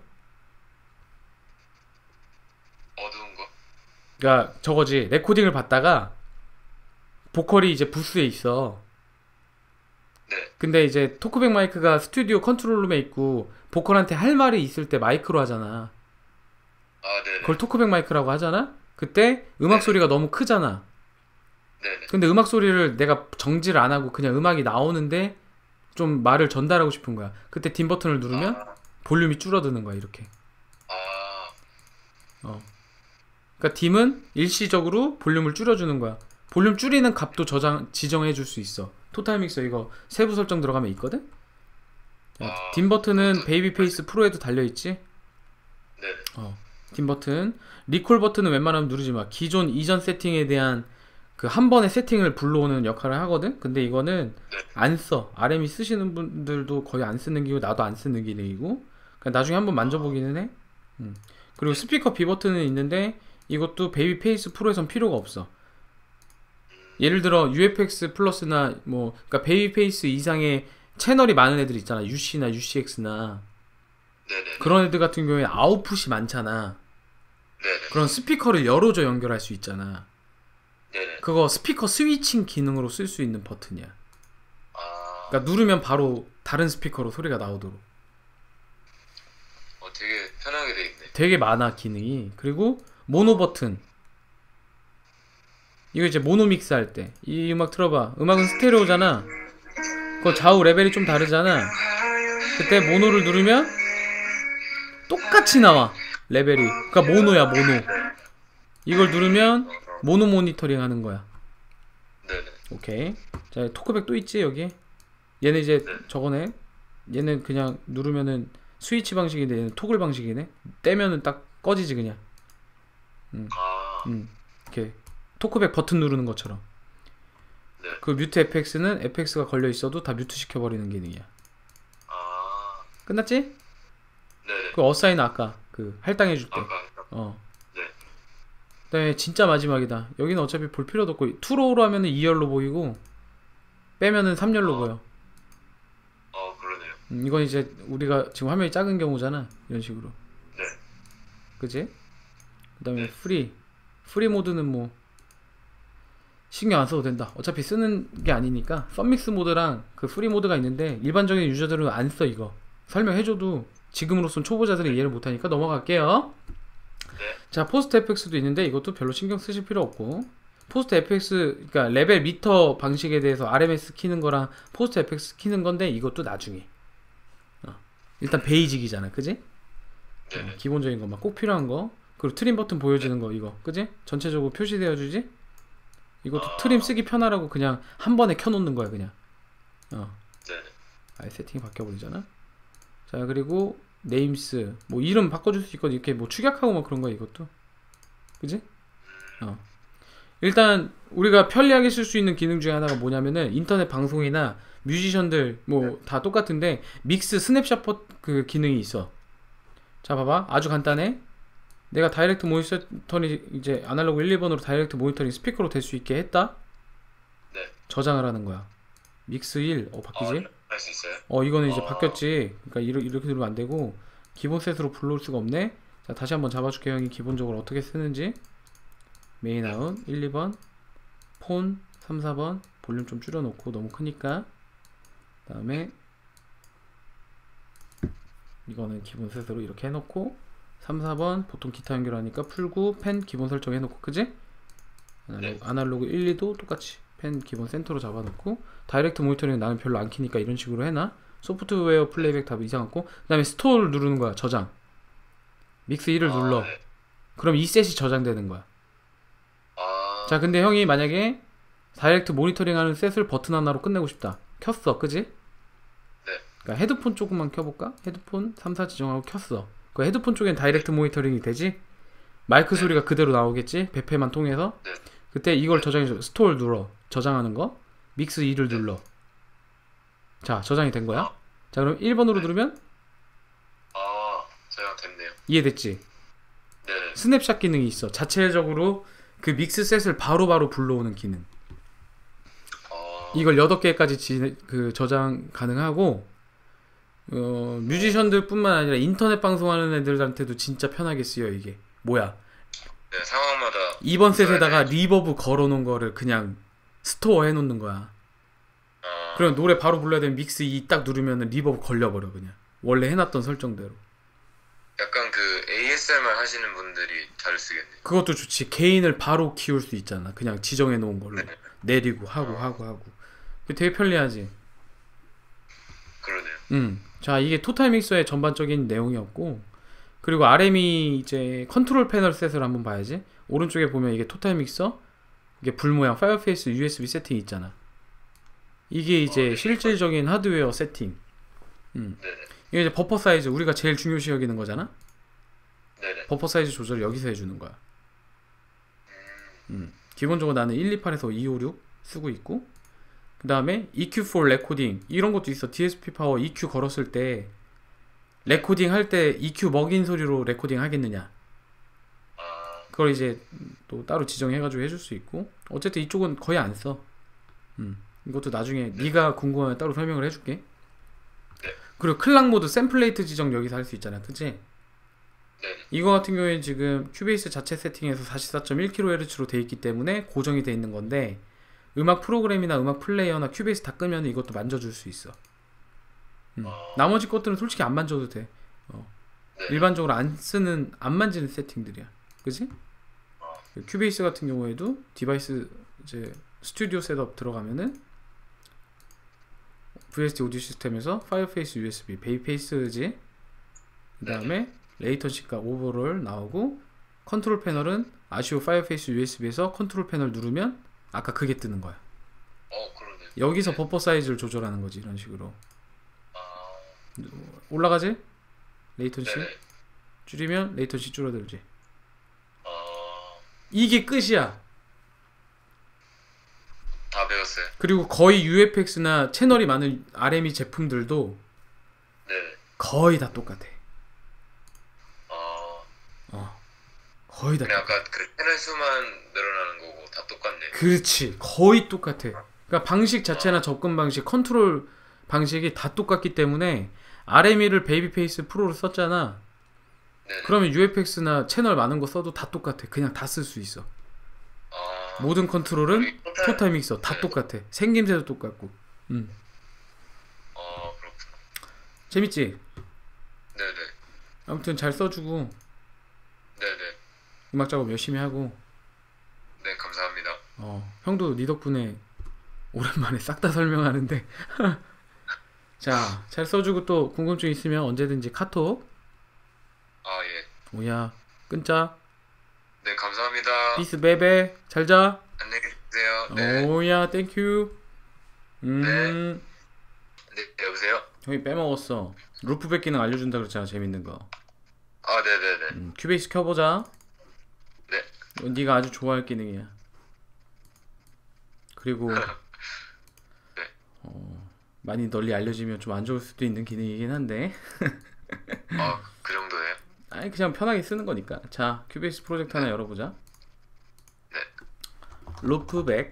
어두운 거. 그러니까 저거지. 레코딩을 받다가 보컬이 이제 부스에 있어. 네. 근데 이제 토크백 마이크가 스튜디오 컨트롤룸에 있고 보컬한테 할 말이 있을 때 마이크로 하잖아. 아, 네네. 그걸 토크백 마이크라고 하잖아. 그때 음악 소리가 너무 크잖아. 네네. 근데 음악 소리를 내가 정지를 안 하고 그냥 음악이 나오는데 좀 말을 전달하고 싶은 거야. 그때 딤 버튼을 누르면 아, 볼륨이 줄어드는 거야, 이렇게. 아, 어. 그러니까 딤은 일시적으로 볼륨을 줄여주는 거야. 볼륨 줄이는 값도 저장 지정해 줄 수 있어. 토탈 믹서 이거 세부 설정 들어가면 있거든. 자, 아, 딤 버튼은 베이비 페이스 프로에도 달려 있지. 네네. 어. 딤 버튼. 리콜 버튼은 웬만하면 누르지 마. 기존 이전 세팅에 대한 그 한 번의 세팅을 불러오는 역할을 하거든. 근데 이거는 네. 안 써. 알엠이 쓰시는 분들도 거의 안 쓰는 기고 나도 안 쓰는 기능이고. 그냥 나중에 한번 만져보기는 해. 음. 그리고 스피커 B 버튼은 있는데 이것도 베이비 페이스 프로에선 필요가 없어. 예를 들어 유에프엑스 플러스나 뭐 그러니까 베이비 페이스 이상의 채널이 많은 애들 있잖아. 유씨나 유씨엑스나 네네. 그런 애들 같은 경우에 아웃풋이 많잖아. 네네. 그런 스피커를 여러 조 연결할 수 있잖아. 네네. 그거 스피커 스위칭 기능으로 쓸 수 있는 버튼이야. 아, 그러니까 누르면 바로 다른 스피커로 소리가 나오도록. 어, 되게 편하게 돼 있네. 되게 많아 기능이. 그리고 모노 버튼. 이거 이제 모노 믹스 할 때 이 음악 들어봐. 음악은 스테레오잖아. 그 좌우 레벨이 좀 다르잖아. 그때 모노를 누르면 똑같이 나와 레벨이. 그러니까 모노야 모노. 이걸 누르면 모노 모니터링 하는 거야. 네네. 오케이. 자, 토크백 또 있지 여기. 얘는 이제 네. 저거네. 얘는 그냥 누르면은 스위치 방식인데 얘는 토글 방식이네. 떼면은 딱 꺼지지 그냥. 음, 아, 음. 이렇게 토크백 버튼 누르는 것처럼. 네. 그 뮤트 에프엑스는 에프엑스가 걸려 있어도 다 뮤트 시켜버리는 기능이야. 아, 끝났지? 네네. 그 어사인 아까 그 할당해줄 때. 아까, 어. 네. 그다음에 진짜 마지막이다. 여기는 어차피 볼 필요도 없고 이로 하면은 이 열로 보이고 빼면은 삼 열로 어. 보여. 어, 그러네요. 음, 이건 이제 우리가 지금 화면이 작은 경우잖아. 이런 식으로. 네. 그지? 그 다음에 네. 프리. 프리 모드는 뭐 신경 안 써도 된다. 어차피 쓰는 게 아니니까. 썸믹스 모드랑 그 프리 모드가 있는데 일반적인 유저들은 안 써 이거. 설명해줘도 지금으로선 초보자들은 이해를 못하니까 넘어갈게요. 네. 자, 포스트 에프엑스도 있는데 이것도 별로 신경 쓰실 필요 없고. 포스트 에프엑스, 그러니까 레벨 미터 방식에 대해서 알엠에스 키는 거랑 포스트 에프엑스 키는 건데 이것도 나중에. 어. 일단 베이직이잖아, 그지? 어, 네네. 기본적인 것만 꼭 필요한 거. 그리고 트림 버튼 보여주는 거 이거, 그지? 전체적으로 표시되어 주지? 이것도 아. 트림 쓰기 편하라고 그냥 한 번에 켜놓는 거야, 그냥. 어. 네네. 아예 세팅이 바뀌어버리잖아. 자, 그리고 네임스, 뭐 이름 바꿔줄 수 있거든. 이렇게 뭐 축약하고 뭐 그런 거야, 이것도. 그지? 어. 일단 우리가 편리하게 쓸 수 있는 기능 중에 하나가 뭐냐면은 인터넷 방송이나 뮤지션들 뭐 다 똑같은데 믹스 스냅샷 퍼- 그 기능이 있어. 자, 봐봐. 아주 간단해. 내가 다이렉트 모니터링 이제 아날로그 일, 이 번으로 다이렉트 모니터링 스피커로 될 수 있게 했다. 네. 저장을 하는 거야. 믹스 일. 어, 바뀌지? 할 수 있어요? 어, 이거는 이제 어. 바뀌었지. 그러니까 이렇게, 이렇게 누르면 안 되고 기본 셋으로 불러올 수가 없네. 자, 다시 한번 잡아줄게. 형이 기본적으로 어떻게 쓰는지. 메인 아웃 일, 이 번, 폰 삼, 사 번, 볼륨 좀 줄여놓고 너무 크니까. 그 다음에 이거는 기본 셋으로 이렇게 해놓고 삼, 사 번 보통 기타 연결하니까 풀고 펜 기본 설정 해놓고, 그지? 아날로그, 네. 아날로그 일, 이도 똑같이 펜 기본 센터로 잡아놓고 다이렉트 모니터링 나는 별로 안 키니까 이런 식으로 해놔. 소프트웨어 플레이백 다 이상 없고, 그 다음에 스토어를 누르는 거야. 저장. 믹스 일을 아, 눌러. 네. 그럼 이 셋이 저장되는 거야. 아, 자, 근데 형이 만약에 다이렉트 모니터링 하는 셋을 버튼 하나로 끝내고 싶다. 켰어, 그지? 네. 그러니까 헤드폰 조금만 켜볼까? 헤드폰 삼, 사 지정하고 켰어. 그 헤드폰 쪽엔 다이렉트 모니터링이 되지? 마이크 네. 소리가 그대로 나오겠지? 배페만 통해서? 네. 그때 이걸 저장해줘. 스토어를 눌러. 저장하는 거. 믹스 이를 눌러. 자, 저장이 된 거야. 자, 그럼 일 번으로 네. 누르면 아, 저장 됐네요. 이해됐지? 네네. 스냅샷 기능이 있어. 자체적으로 그 믹스셋을 바로바로 불러오는 기능. 어, 이걸 여덟 개까지 지, 그 저장 가능하고 어, 뮤지션들 뿐만 아니라 인터넷 방송하는 애들한테도 진짜 편하게 쓰여 이게. 뭐야? 네, 상황마다 이번 셋에다가 써야 돼. 리버브 걸어놓은 거를 그냥 스토어 해놓는 거야. 어, 그럼 노래 바로 불러야 되면 믹스 이 딱 누르면 리버브 걸려버려 그냥. 원래 해놨던 설정대로. 약간 그 에이에스엠알 하시는 분들이 잘 쓰겠네요. 그것도 좋지. 개인을 바로 키울 수 있잖아. 그냥 지정해 놓은 걸로. 네. 내리고 하고 하고 하고. 그게 되게 편리하지. 그러네요. 음. 자, 이게 토탈 믹서의 전반적인 내용이었고, 그리고 알엠이 이제 컨트롤 패널 셋을 한번 봐야지. 오른쪽에 보면 이게 토탈 믹서, 이게 불 모양 파이어페이스 유에스비 세팅 있잖아. 이게 이제 어, 네. 실질적인 하드웨어 세팅. 음. 네네. 이게 이제 버퍼 사이즈 우리가 제일 중요시 여기는 거잖아. 네네. 버퍼 사이즈 조절 여기서 해주는 거야. 음. 기본적으로 나는 일이십팔에서 이백오십육 쓰고 있고, 그 다음에 이큐 사 레코딩 이런 것도 있어. 디에스피 파워 이큐 걸었을 때 레코딩 할 때 이큐 먹인 소리로 레코딩 하겠느냐, 아, 그걸 이제 또 따로 지정해가지고 해줄 수 있고. 어쨌든 이쪽은 거의 안 써. 음. 이것도 나중에 네가 궁금하면 따로 설명을 해줄게. 네. 그리고 클락 모드 샘플레이트 지정 여기서 할 수 있잖아, 그치? 네네. 이거 같은 경우에는 지금 큐베이스 자체 세팅에서 사십사 점 일 킬로헤르츠로 돼 있기 때문에 고정이 돼 있는 건데, 음악 프로그램이나 음악 플레이어나 큐베이스 다 끄면 이것도 만져줄 수 있어. 음. 어. 나머지 것들은 솔직히 안 만져도 돼. 어. 네. 일반적으로 안 쓰는, 안 만지는 세팅들이야. 그치? 어. 큐베이스 같은 경우에도 디바이스 이제 스튜디오 셋업 들어가면은 브이에스티 오디오 시스템에서 파이어페이스 유에스비 베이페이스지. 그 다음에 레이턴시가 오버롤 나오고, 컨트롤 패널은 아시오 파이어페이스 유에스비에서 컨트롤 패널 누르면 아까 그게 뜨는 거야. 어, 그러네요. 여기서 네. 버퍼 사이즈를 조절하는 거지. 이런 식으로 아, 올라가지. 레이턴시 네네. 줄이면 레이턴시 줄어들지. 어, 이게 끝이야. 다 배웠어요. 그리고 거의 유에프엑스나 채널이 많은 알엠이 제품들도 네네. 거의 다 똑같아. 어, 어, 거의 다 그냥 똑같아. 아까 그 채널 수만 늘어나는 거고 다 똑같네요. 그렇지, 거의 똑같아. 그러니까 방식 자체나 접근 방식, 컨트롤 방식이 다 똑같기 때문에 알엠이를 베이비페이스 프로로 썼잖아. 네네. 그러면 유에프엑스나 채널 많은 거 써도 다 똑같아. 그냥 다 쓸 수 있어. 아, 모든 컨트롤은 여기 토탈, 토탈 믹서 다 네. 똑같아. 생김새도 똑같고. 음. 어, 그렇구나. 재밌지? 네네. 아무튼 잘 써주고 네네. 음악 작업 열심히 하고. 네, 감사합니다. 어, 형도 네 덕분에 오랜만에 싹 다 설명하는데. 자, 잘 써주고 또 궁금증 있으면 언제든지 카톡. 아, 예. 오야, 끊자. 네, 감사합니다. 비스 베베, 잘 자. 안녕히 계세요. 네. 오야, 땡큐. 음, 네, 여보세요? 형이 빼먹었어. 루프백 기능 알려준다 그랬잖아, 재밌는 거. 아, 네네네. 음, 큐베이스 켜보자. 네. 이건 네가 아주 좋아할 기능이야. 그리고 네. 어, 많이 널리 알려지면 좀 안 좋을 수도 있는 기능이긴 한데. 아, 그 정도예요? 아니, 그냥 편하게 쓰는 거니까. 자, 큐베이스 프로젝트 하나 열어보자. 네. 루프백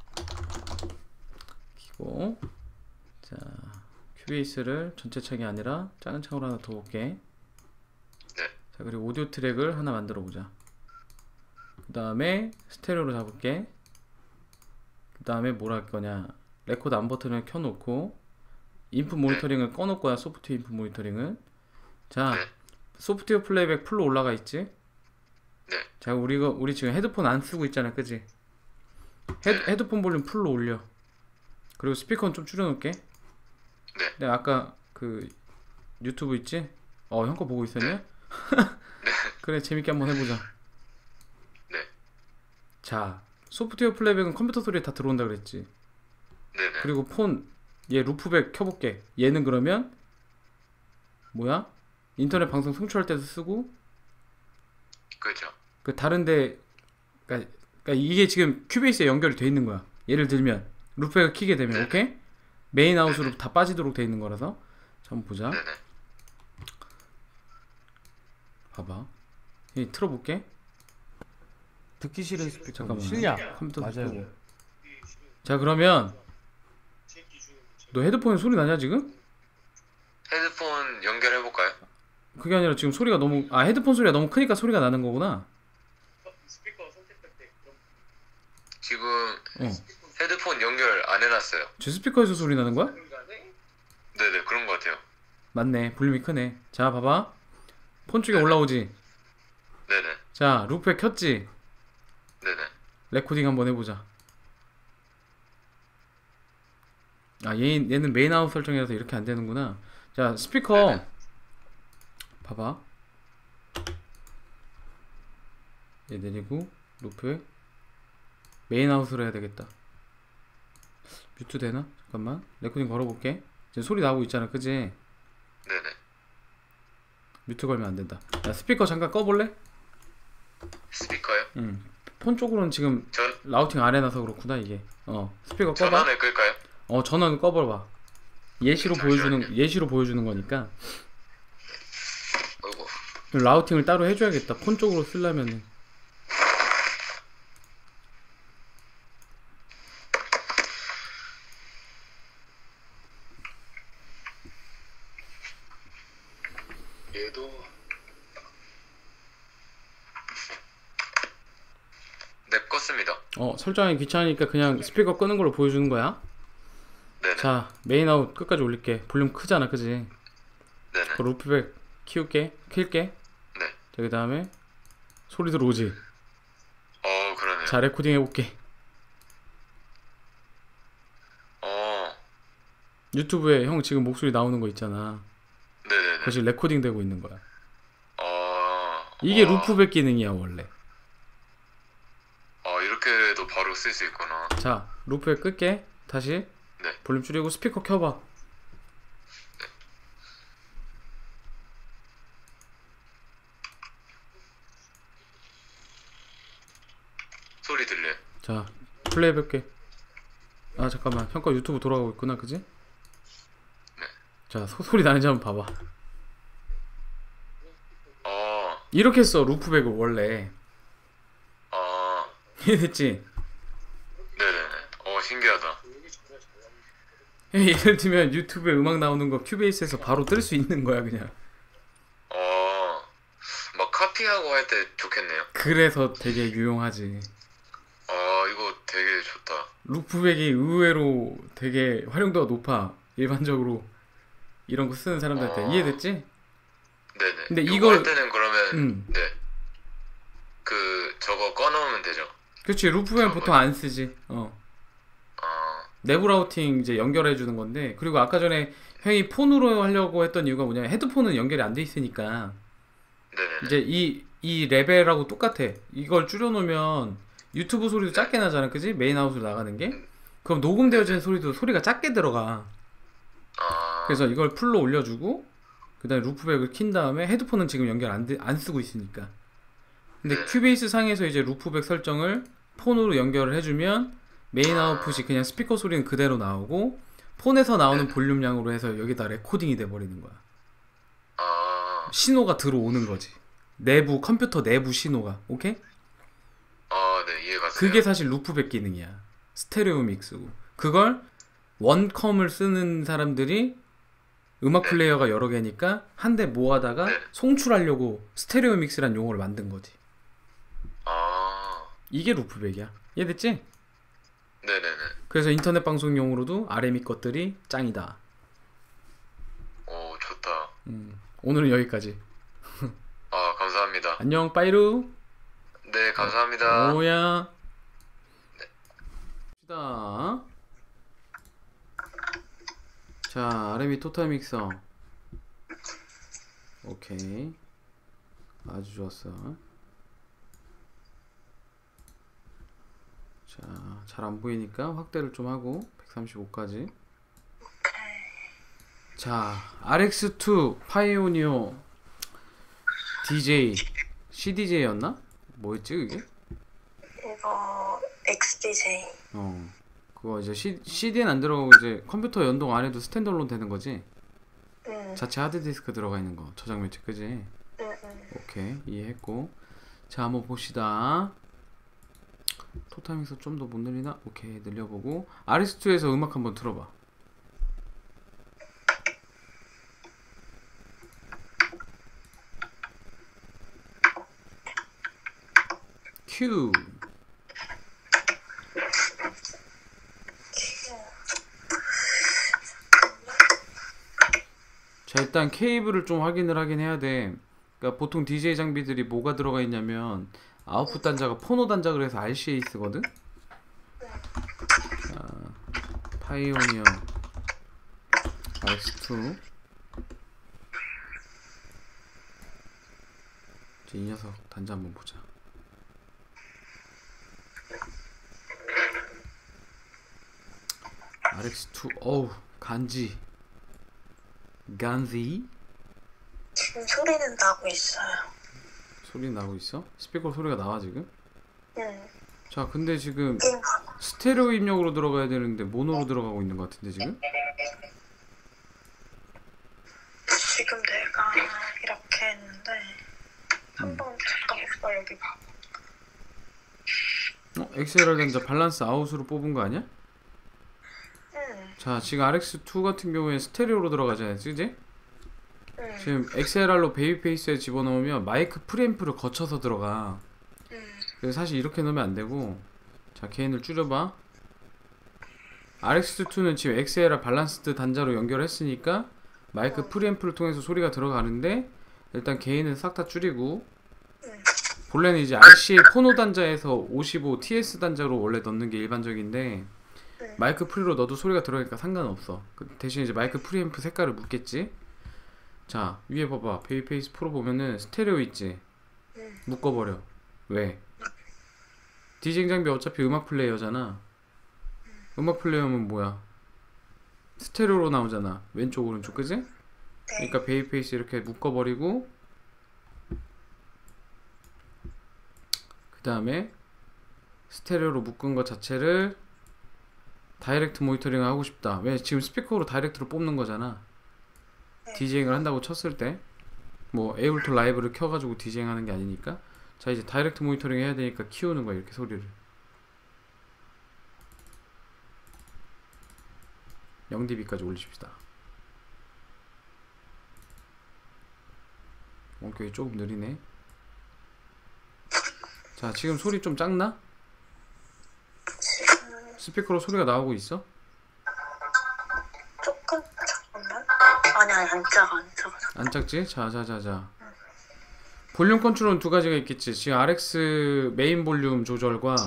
키고, 자, 큐베이스를 전체 창이 아니라 작은 창으로 하나 더 볼게. 네. 자, 그리고 오디오 트랙을 하나 만들어 보자. 그 다음에 스테레오로 잡을게. 그 다음에 뭘 할 거냐, 레코드 암 버튼을 켜놓고 인풋 모니터링을 꺼놓을 거야. 소프트웨어 인풋 모니터링은. 자, 네. 소프트웨어 플레이백 풀로 올라가 있지? 네. 자, 우리가 우리 지금 헤드폰 안 쓰고 있잖아, 그지? 헤드, 네. 헤드폰 볼륨 풀로 올려. 그리고 스피커는 좀 줄여놓을게. 네. 내가 아까 그 유튜브 있지? 어, 형 거 보고 있었냐? 네. 그래, 재밌게 한번 해보자. 네. 자, 소프트웨어 플레이백은 컴퓨터 소리에 다 들어온다 그랬지? 네네. 그리고 폰, 얘 루프백 켜볼게. 얘는 그러면 뭐야? 인터넷 방송 송출할 때도 쓰고, 그죠. 그 다른데, 그러니까, 그러니까 이게 지금 큐베이스에 연결이 돼 있는 거야. 예를 들면 루프백을 키게 되면, 네. 오케이? 메인 아웃으로 네네. 다 빠지도록 돼 있는 거라서. 자, 한번 보자. 네네. 봐봐. 이 틀어볼게. 듣기 싫은 스피커. 잠깐만. 실냐? 컴퓨터 맞아요. 듣고. 자 그러면 너 헤드폰에 소리 나냐 지금? 헤드폰 연결해볼까요? 그게 아니라 지금 소리가 너무 아 헤드폰 소리가 너무 크니까 소리가 나는 거구나. 지금 어. 헤드폰 연결 안 해놨어요. 제 스피커에서 소리 나는 거야? 네네, 그런 것 같아요. 맞네. 볼륨이 크네. 자 봐봐. 폰 쪽에 올라오지. 네네. 자 루프에 켰지. 네네. 레코딩 한번 해보자. 아 얘, 얘는 메인아웃 설정이라서 이렇게 안 되는구나. 자 스피커 네네. 봐봐. 얘 내리고 루프에 메인아웃으로 해야 되겠다. 뮤트 되나? 잠깐만 레코딩 걸어볼게. 지금 소리 나오고 있잖아 그지? 네네. 뮤트 걸면 안 된다. 야 스피커 잠깐 꺼볼래? 스피커요? 응. 폰 쪽으로는 지금 전, 라우팅 안 해놔서 그렇구나 이게. 어 스피커 꺼봐. 전원을 끌까요? 어 전원 꺼봐봐. 예시로 잠시만요. 보여주는 예시로 보여주는 거니까 어이구. 라우팅을 따로 해줘야겠다. 폰 쪽으로 쓰려면은. 얘도 네, 껐습니다. 어 설정하기 귀찮으니까 그냥 스피커 끄는 걸로 보여주는 거야. 네네. 자 메인아웃 끝까지 올릴게. 볼륨 크잖아 그지? 네네. 그 루프백 키울게. 킬게. 네. 자 그 다음에 소리 들어오지. 어, 그러네요. 자 레코딩 해볼게. 어, 유튜브에 형 지금 목소리 나오는 거 있잖아. 네네네. 그것이 레코딩 되고 있는 거야. 어, 이게 어, 루프백 기능이야 원래. 어, 이렇게도 바로 쓸 수 있구나. 자 루프백 끌게. 다시 네. 볼륨 줄이고 스피커 켜봐. 소리 들려요. 자 플레이 해볼게. 아 잠깐만 형 거 유튜브 돌아가고 있구나 그지? 자 소, 소리 나는지 한번 봐봐. 어, 이렇게 써 루프백을 원래. 어, 이해됐지? 네네네. 어, 신기하다. 예를 들면 유튜브에 음악 나오는 거 큐베이스에서 바로 뜰 수 있는 거야 그냥. 어, 막 카피하고 할 때 좋겠네요. 그래서 되게 유용하지. 어, 이거 되게 좋다. 루프백이 의외로 되게 활용도가 높아. 일반적으로 이런 거 쓰는 사람들한테. 어. 이해됐지? 네네. 근데 이거 이걸- 할 때는 그러면 응. 네. 그 저거 꺼놓으면 되죠. 그렇지. 루프백 보통 안 쓰지. 어. 어, 내부 라우팅 이제 연결해 주는 건데. 그리고 아까 전에 형이 폰으로 하려고 했던 이유가 뭐냐면 헤드폰은 연결이 안 돼 있으니까 네네네. 이제 이, 이 레벨하고 똑같아. 이걸 줄여놓으면 유튜브 소리도 작게 나잖아 그지? 메인아웃으로 나가는 게. 그럼 녹음되어진 소리도 소리가 작게 들어가. 아, 그래서 이걸 풀로 올려주고 그 다음에 루프백을 킨 다음에 헤드폰은 지금 연결 안, 돼- 안 쓰고 있으니까. 근데 네. 큐베이스 상에서 이제 루프백 설정을 폰으로 연결을 해주면 메인 아웃풋이 그냥 스피커 소리는 그대로 나오고 폰에서 나오는 네. 볼륨량으로 해서 여기다 레코딩이 돼버리는 거야. 아, 신호가 들어오는 거지. 내부 컴퓨터 내부 신호가. 오케이? 아, 네, 이해가 갔어요. 그게 사실 루프백 기능이야. 스테레오 믹스고. 그걸 원컴을 쓰는 사람들이 음악 네. 플레이어가 여러 개니까 한 대 모아다가 네. 송출하려고 스테레오 믹스란 용어를 만든 거지. 아, 이게 루프백이야. 이해됐지? 네네네. 그래서 인터넷 방송용으로도 알엠이 것들이 짱이다. 오, 좋다. 음, 오늘은 여기까지. 아, 감사합니다. 안녕 빠이루. 네, 감사합니다. 오야. 봅시다. 자, 알엠이 토탈 믹서. 오케이. 아주 좋았어. 자, 잘 안 보이니까 확대를 좀 하고 백삼십오까지. 자, 알엑스 투 파이오니어 디제이 씨디제이였나? 뭐였지 그게? 이거 엑스디제이. 어, 그거 이제 C, 씨디엔 안 들어가고 이제 컴퓨터 연동 안 해도 스탠드얼론 되는 거지? 응, 자체 하드디스크 들어가 있는 거 저장 매체 그지? 응, 응. 오케이 이해했고 자, 한번 봅시다. 토타임에서 좀 더 못 늘리나? 오케이, 늘려보고. 아레스투에서 음악 한번 틀어봐. 큐. 자, 일단 케이블을 좀 확인을 하긴 해야 돼. 그러니까 보통 디제이 장비들이 뭐가 들어가 있냐면 아웃풋 단자가 포노 단자 그래서 알씨에이 쓰거든. 자, 파이오니어 알엑스투. 이 녀석 단자 한번 보자. 알엑스투. 어우, 간지 간지. 지금 소리는 나고 있어요. 소리 나고 있어? 스피커 소리가 나와 지금? 응. 자, 근데 지금 게임 스테레오 입력으로 들어가야 되는데 모노로 들어가고 있는 것 같은데 지금? 지금 내가 이렇게 했는데 한번 잠깐 오빠 여기 봐. 어? 엑스엘알 단자 밸런스 아웃으로 뽑은 거 아니야? 응. 자, 지금 알엑스투 같은 경우에 스테레오로 들어가잖아요, 그지? 응. 지금 엑스엘알로 베이비페이스에 집어넣으면 마이크 프리앰프를 거쳐서 들어가. 응. 그래서 사실 이렇게 넣으면 안 되고. 자, 게인을 줄여봐. 알엑스투는 지금 엑스엘알 밸런스드 단자로 연결했으니까 마이크 어. 프리앰프를 통해서 소리가 들어가는데, 일단 게인을 싹 다 줄이고. 응. 본래는 이제 알씨에이 포노 단자에서 오십오 티에스 단자로 원래 넣는 게 일반적인데 응. 마이크 프리로 넣어도 소리가 들어가니까 상관없어. 그 대신 이제 마이크 프리앰프 색깔을 묻겠지. 자, 위에 봐봐. 베이페이스 프로 보면은 스테레오 있지? 응. 묶어버려. 왜? 디제이 장비 어차피 음악 플레이어잖아. 음악 플레이어면 뭐야? 스테레오로 나오잖아. 왼쪽 오른쪽, 그지? 네. 그러니까 베이페이스 이렇게 묶어버리고, 그 다음에 스테레오로 묶은 것 자체를 다이렉트 모니터링을 하고 싶다. 왜? 지금 스피커로 다이렉트로 뽑는 거잖아. 네. 디제잉을 한다고 쳤을 때 뭐 에이블톨 라이브를 켜가지고 디제잉 하는 게 아니니까. 자, 이제 다이렉트 모니터링 해야 되니까 키우는 거야, 이렇게 소리를. 영 디비까지 올리십시다. 원격이 조금 느리네. 자, 지금 소리 좀 작나? 지금 스피커로 소리가 나오고 있어? 조금 잠깐만. 아니 아니 안 작아 안 작아. 안 작지? 자, 자, 자, 자. 볼륨 컨트롤은 두 가지가 있겠지. 지금 알엑스 메인 볼륨 조절과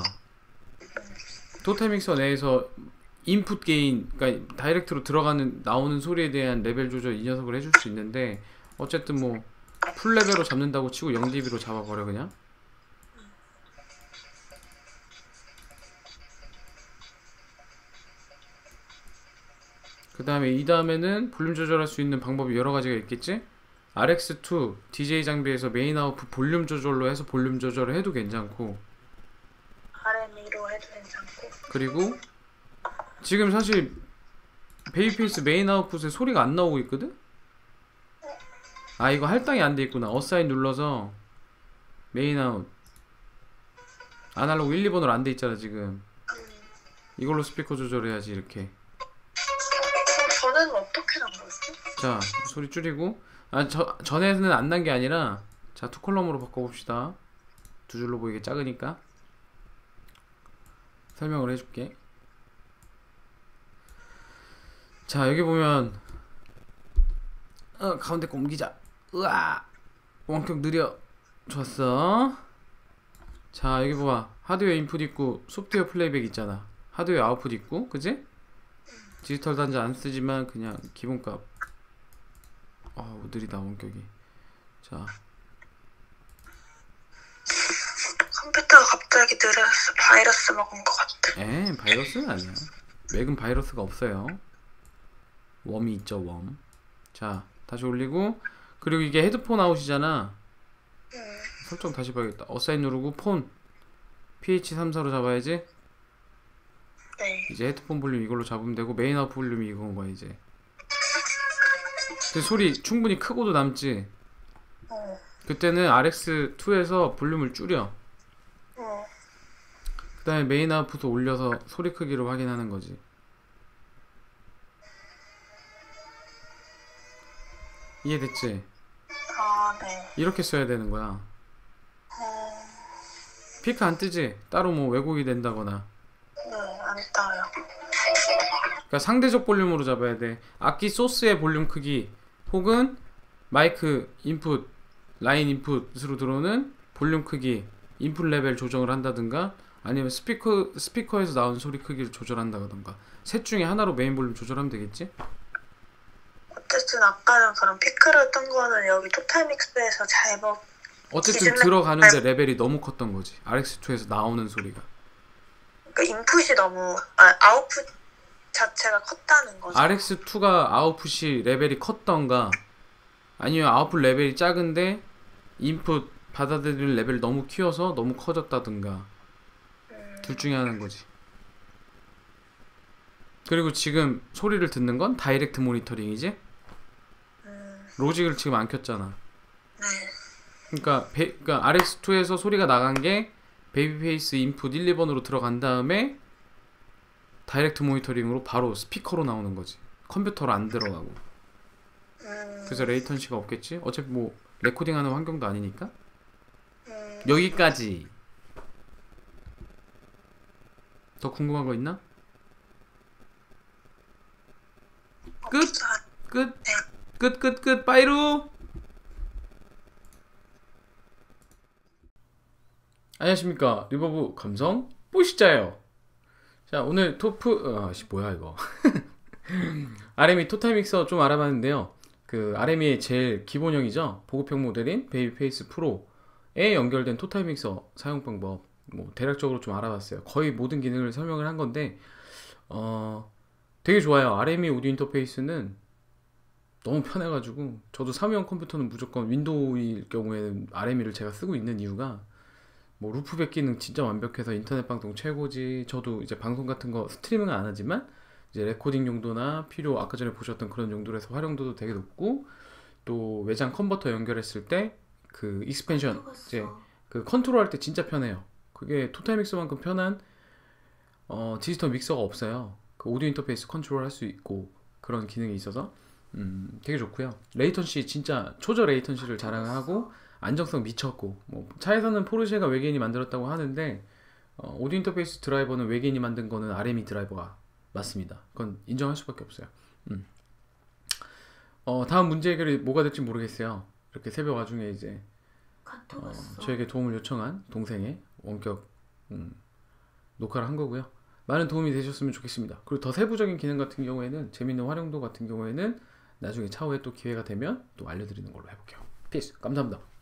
토탈 믹서 내에서 인풋 게인, 그러니까 다이렉트로 들어가는 나오는 소리에 대한 레벨 조절 이 녀석을 해줄 수 있는데, 어쨌든 뭐 풀 레벨로 잡는다고 치고 영 디비로 잡아버려 그냥. 그 다음에 이 다음에는 볼륨 조절할 수 있는 방법이 여러 가지가 있겠지? 알엑스투 디제이 장비에서 메인 아웃풋 볼륨 조절로 해서 볼륨 조절을 해도 괜찮고, 알엠이로 해도 괜찮고. 그리고 지금 사실 베이페이스 메인 아웃풋에 소리가 안 나오고 있거든? 아, 이거 할당이 안 돼 있구나. 어사인 눌러서 메인 아웃 아날로그 일, 이 번으로 안 돼 있잖아 지금. 이걸로 스피커 조절해야지 이렇게. 그럼 전에는 어떻게 난 거였어? 자, 소리 줄이고. 아, 저, 전에는 안 난 게 아니라, 자, 투 컬럼으로 바꿔봅시다. 두 줄로 보이게 작으니까. 설명을 해줄게. 자, 여기 보면 어, 가운데 거 옮기자. 으아, 원격 느려. 좋았어. 자, 여기 봐봐. 하드웨어 인풋 있고 소프트웨어 플레이백 있잖아. 하드웨어 아웃풋 있고, 그지? 디지털 단자 안 쓰지만 그냥 기본값. 아우, 느리다 원격이. 자, 컴퓨터가 갑자기 느려서 바이러스 먹은 것 같아. 에 바이러스는 아니야. 맥은 바이러스가 없어요. 웜이 있죠, 웜. 자, 다시 올리고. 그리고 이게 헤드폰 아웃이잖아. 응. 설정 다시 봐야겠다. 어사인 누르고 폰 피에이치 삼십사로 잡아야지. 네. 이제 헤드폰 볼륨 이걸로 잡으면 되고, 메인 아웃 볼륨이 이건 거야 이제. 근데 소리 충분히 크고도 남지. 어. 그때는 알엑스이에서 볼륨을 줄여. 어. 그 다음에 메인 아웃풋 올려서 소리 크기를 확인하는 거지. 이해됐지? 아, 네. 이렇게 써야 되는 거야. 어, 피크 안 뜨지? 따로 뭐 왜곡이 된다거나. 네, 안 떠요. 그러니까 상대적 볼륨으로 잡아야 돼. 악기 소스의 볼륨 크기 혹은 마이크 인풋, 라인 인풋으로 들어오는 볼륨 크기, 인풋 레벨 조정을 한다든가 아니면 스피커, 스피커에서 나오는 소리 크기를 조절한다든가 셋 중에 하나로 메인 볼륨 조절하면 되겠지? 어쨌든 아까는 그런 피크를 뜬 거는 여기 토탈믹스에서 잘 먹, 어쨌든 기준을- 들어가는데 레벨이 너무 컸던 거지. 알엑스이에서 나오는 소리가. 그러니까 인풋이 너무, 아, 아웃풋 자체가 컸다는 거죠. 알엑스이가 아웃풋이 레벨이 컸던가 아니면 아웃풋 레벨이 작은데 인풋 받아들일 레벨을 너무 키워서 너무 커졌다든가 음, 둘 중에 하나인 거지. 그리고 지금 소리를 듣는 건 다이렉트 모니터링이지? 음, 로직을 지금 안 켰잖아. 네. 그러니까, 베, 그러니까 알엑스이에서 소리가 나간 게 베이비페이스 인풋 일, 이 번으로 들어간 다음에 다이렉트 모니터링으로 바로 스피커로 나오는 거지. 컴퓨터로 안 들어가고. 음, 그래서 레이턴시가 없겠지? 어차피 뭐 레코딩하는 환경도 아니니까. 음, 여기까지. 더 궁금한 거 있나? 끝? 없어요. 끝? 끝, 끝, 끝, 빠이루! 안녕하십니까. 리버브 감성 뽀시자예요. 자, 오늘 토프, 아, 씨, 뭐야, 이거. 알엠이 토탈 믹서 좀 알아봤는데요. 그, 알엠이의 제일 기본형이죠. 보급형 모델인 베이비페이스 프로에 연결된 토탈 믹서 사용 방법, 뭐, 대략적으로 좀 알아봤어요. 거의 모든 기능을 설명을 한 건데, 어, 되게 좋아요. 알엠이 오디오 인터페이스는 너무 편해가지고, 저도 사무용 컴퓨터는 무조건 윈도우일 경우에는 알엠이를 제가 쓰고 있는 이유가, 뭐 루프백 기능 진짜 완벽해서 인터넷 방송 최고지. 저도 이제 방송 같은 거 스트리밍은 안 하지만 이제 레코딩 용도나 필요 아까 전에 보셨던 그런 용도로 해서 활용도도 되게 높고 또 외장 컨버터 연결했을 때 그 익스펜션 이제 그 컨트롤 할 때 진짜 편해요. 그게 토탈 믹서만큼 편한 어, 디지털 믹서가 없어요. 그 오디오 인터페이스 컨트롤 할 수 있고 그런 기능이 있어서 음, 되게 좋고요. 레이턴시 진짜 초저 레이턴시를 자랑하고 안정성 미쳤고 뭐 차에서는 포르쉐가 외계인이 만들었다고 하는데 어, 오디오 인터페이스 드라이버는 외계인이 만든 거는 알엠이 드라이버가 맞습니다. 그건 인정할 수밖에 없어요. 음. 어, 다음 문제 해결이 뭐가 될지 모르겠어요. 이렇게 새벽 와중에 이제 어, 저에게 도움을 요청한 동생의 원격 음, 녹화를 한 거고요. 많은 도움이 되셨으면 좋겠습니다. 그리고 더 세부적인 기능 같은 경우에는 재밌는 활용도 같은 경우에는 나중에 차후에 또 기회가 되면 또 알려드리는 걸로 해볼게요. 피스 감사합니다.